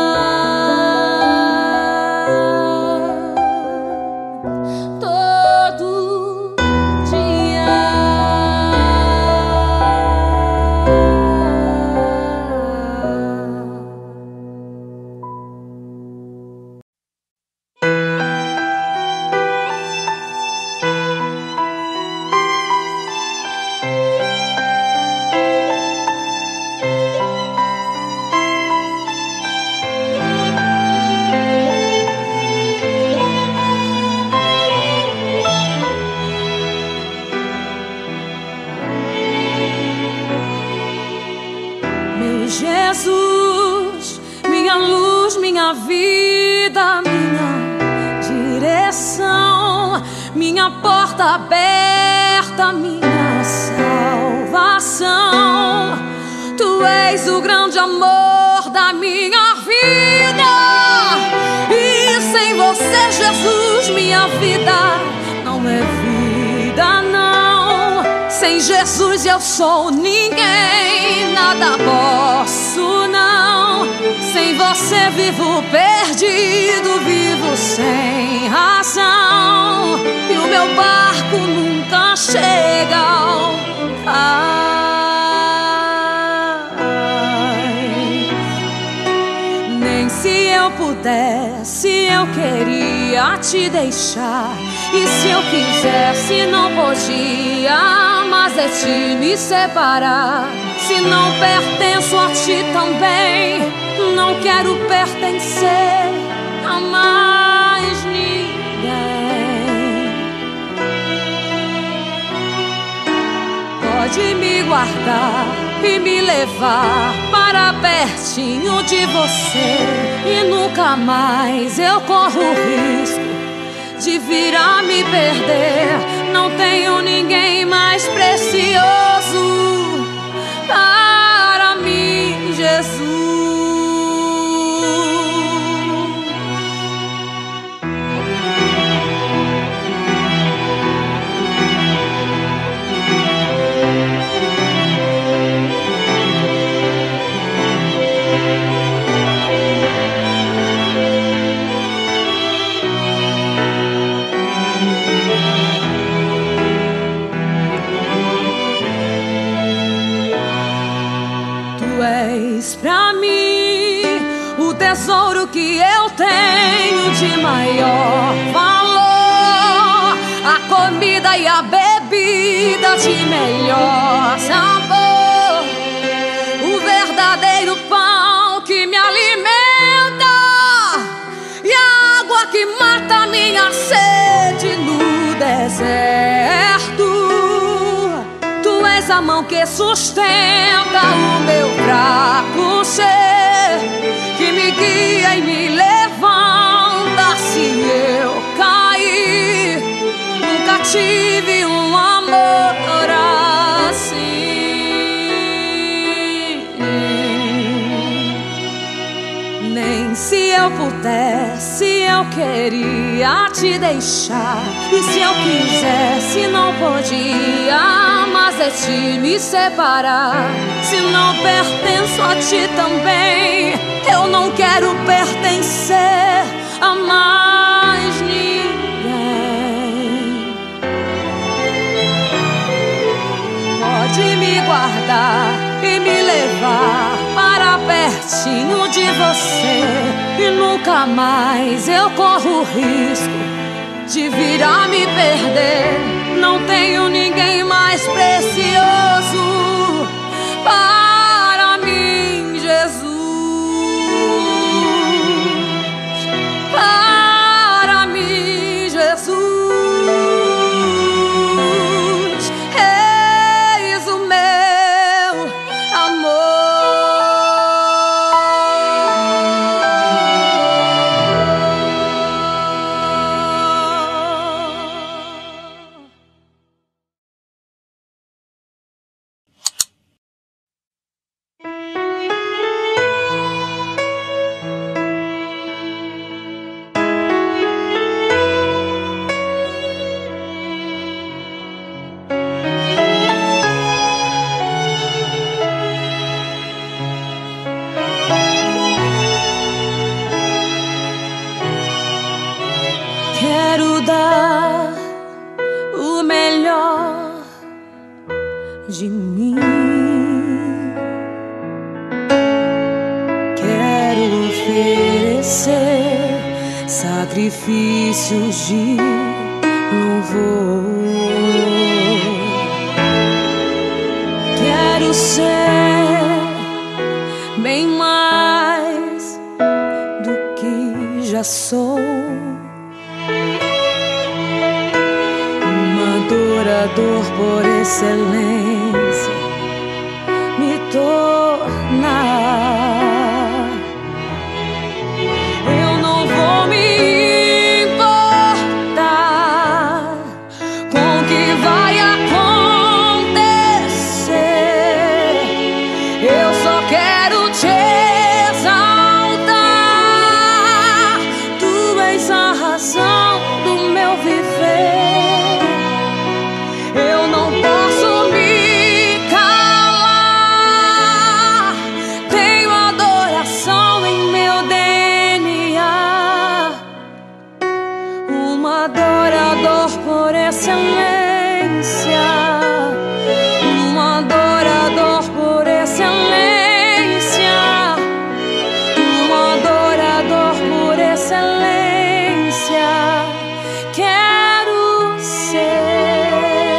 Jesus, minha luz, minha vida, minha direção, minha porta aberta, minha salvação. Tu és o grande amor da minha vida, e sem você, Jesus, minha vida não é vida, não. Sem Jesus eu sou ninguém, nada posso, não. Sem você vivo perdido, vivo sem razão, e o meu barco nunca chega ao cais. Nem se eu pudesse, eu queria te deixar, e se eu quisesse não podia, mas é te me separar. Se não pertenço a ti também, não quero pertencer a mais ninguém. Pode me guardar e me levar para pertinho de você, e nunca mais eu corro o risco de vir a me perder. Não tenho ninguém mais precioso para mim, Jesus. Pra mim, o tesouro que eu tenho de maior valor, a comida e a bebida de melhor sabor, o verdadeiro pão que me alimenta e a água que mata minha sede no deserto. Tu és a mão que sustenta o meu fraco ser, que me guia e me levanta se eu cair. Nunca tive um amor assim. Nem se eu pudesse, eu queria te deixar, e se eu quisesse não podia, mas é te me separar. Se não pertenço a ti também, eu não quero pertencer a mais ninguém. Pode me guardar e me levar para pertinho de você, e nunca mais eu corro o risco de vir a me perder. Não tenho ninguém mais precioso para mim, Jesus. Para mim, Jesus, eis o meu amor. de mim. Quero oferecer sacrifícios de louvor. Quero ser bem mais do que já sou, um adorador por excelência, me tornar. Eu não vou me importar com o que vai acontecer, eu só quero te exaltar. Tu és a razão do meu viver, eu não posso me calar. Tenho adoração em meu D N A, um adorador por excelência, um adorador por excelência, um adorador por excelência. Quero ser.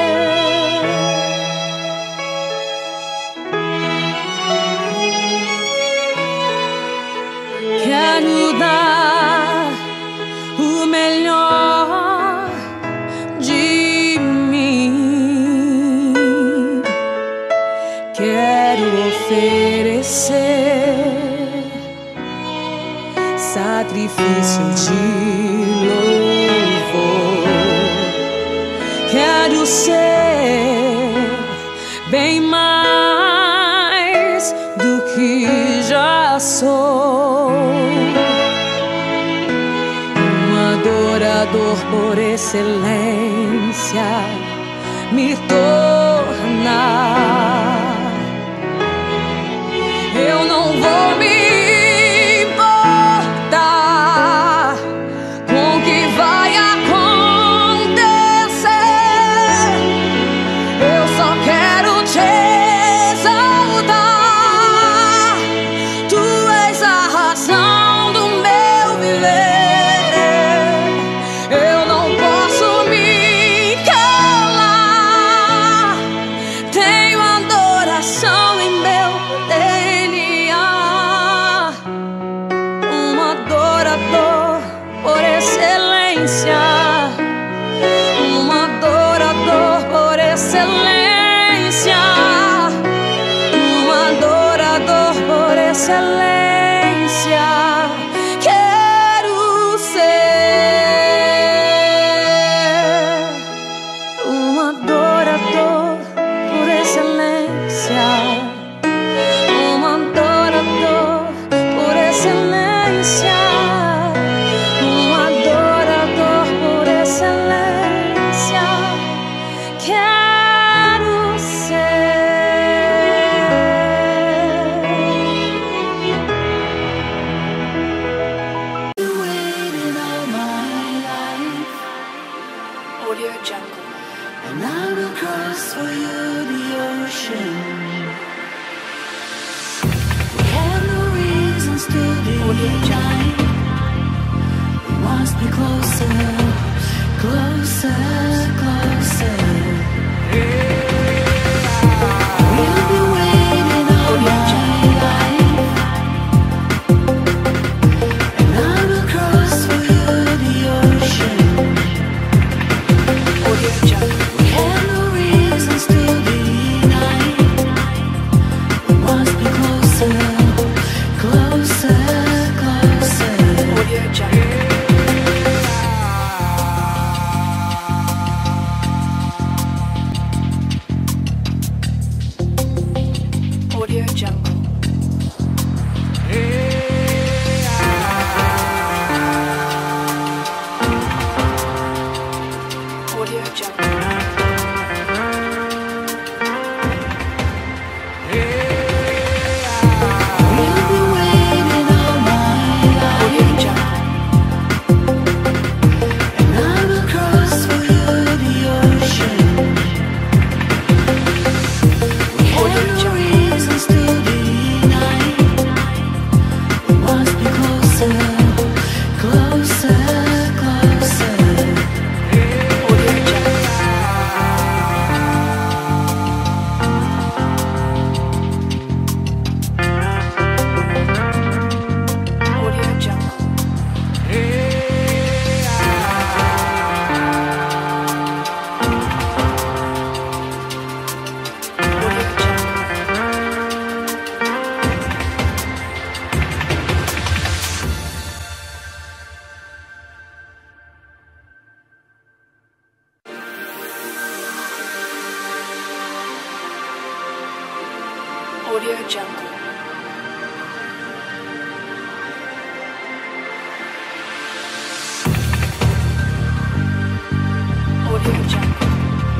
Quero dar o melhor de mim. Quero oferecer sacrifício de louvor. Quero ser bem mais do que já sou, um adorador por excelência, me tornar. Eu não vou me importar com o que vai acontecer, eu só quero te exaltar. Tu és a razão do meu viver, eu não posso me calar. Tenho adoração em meu D N A, um adorador por excelência, um adorador por excelência, um adorador por excelência. Quero ser um adorador por excelência, um adorador por excelência, um adorador por excelência. Quero ser. You waited all my life, Audio Jungle, and I will cross for you the ocean. We have no reasons to deny. We must be closer, closer, closer. We'll be waiting all my life, and I will cross for you the ocean. Audio Jungle. We have no reasons to deny. We must be closer, closer, closer. Audio Jungle. Audio Jungle. Audio Jungle. We'll be waiting all my life, Audio Jungle, and I will cross for you the ocean. Audio Jungle. Audio Jungle.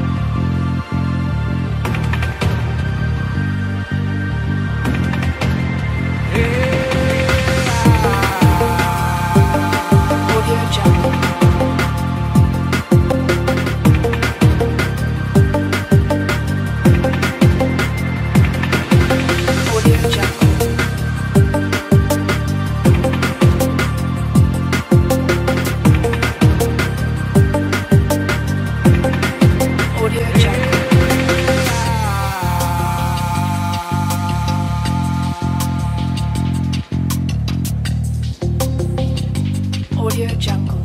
Audio Jungle. Audio Jungle.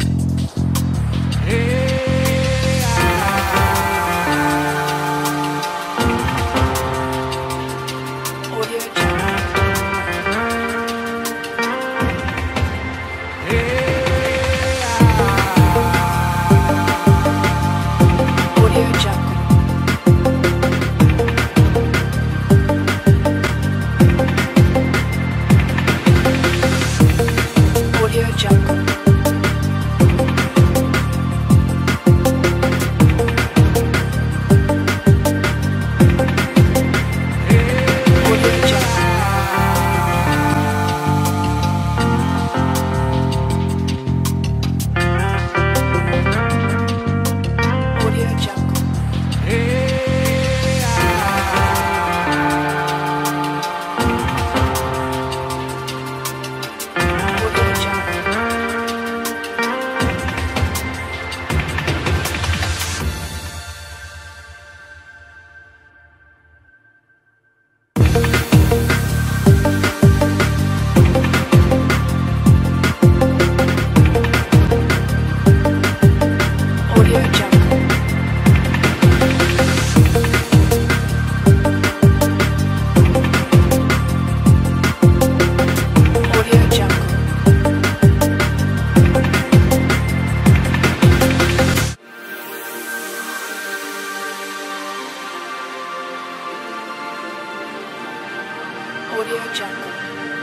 Audio Jungle.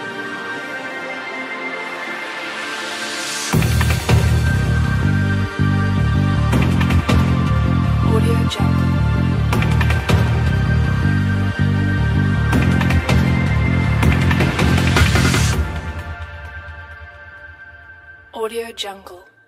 Audio Jungle. Audio Jungle.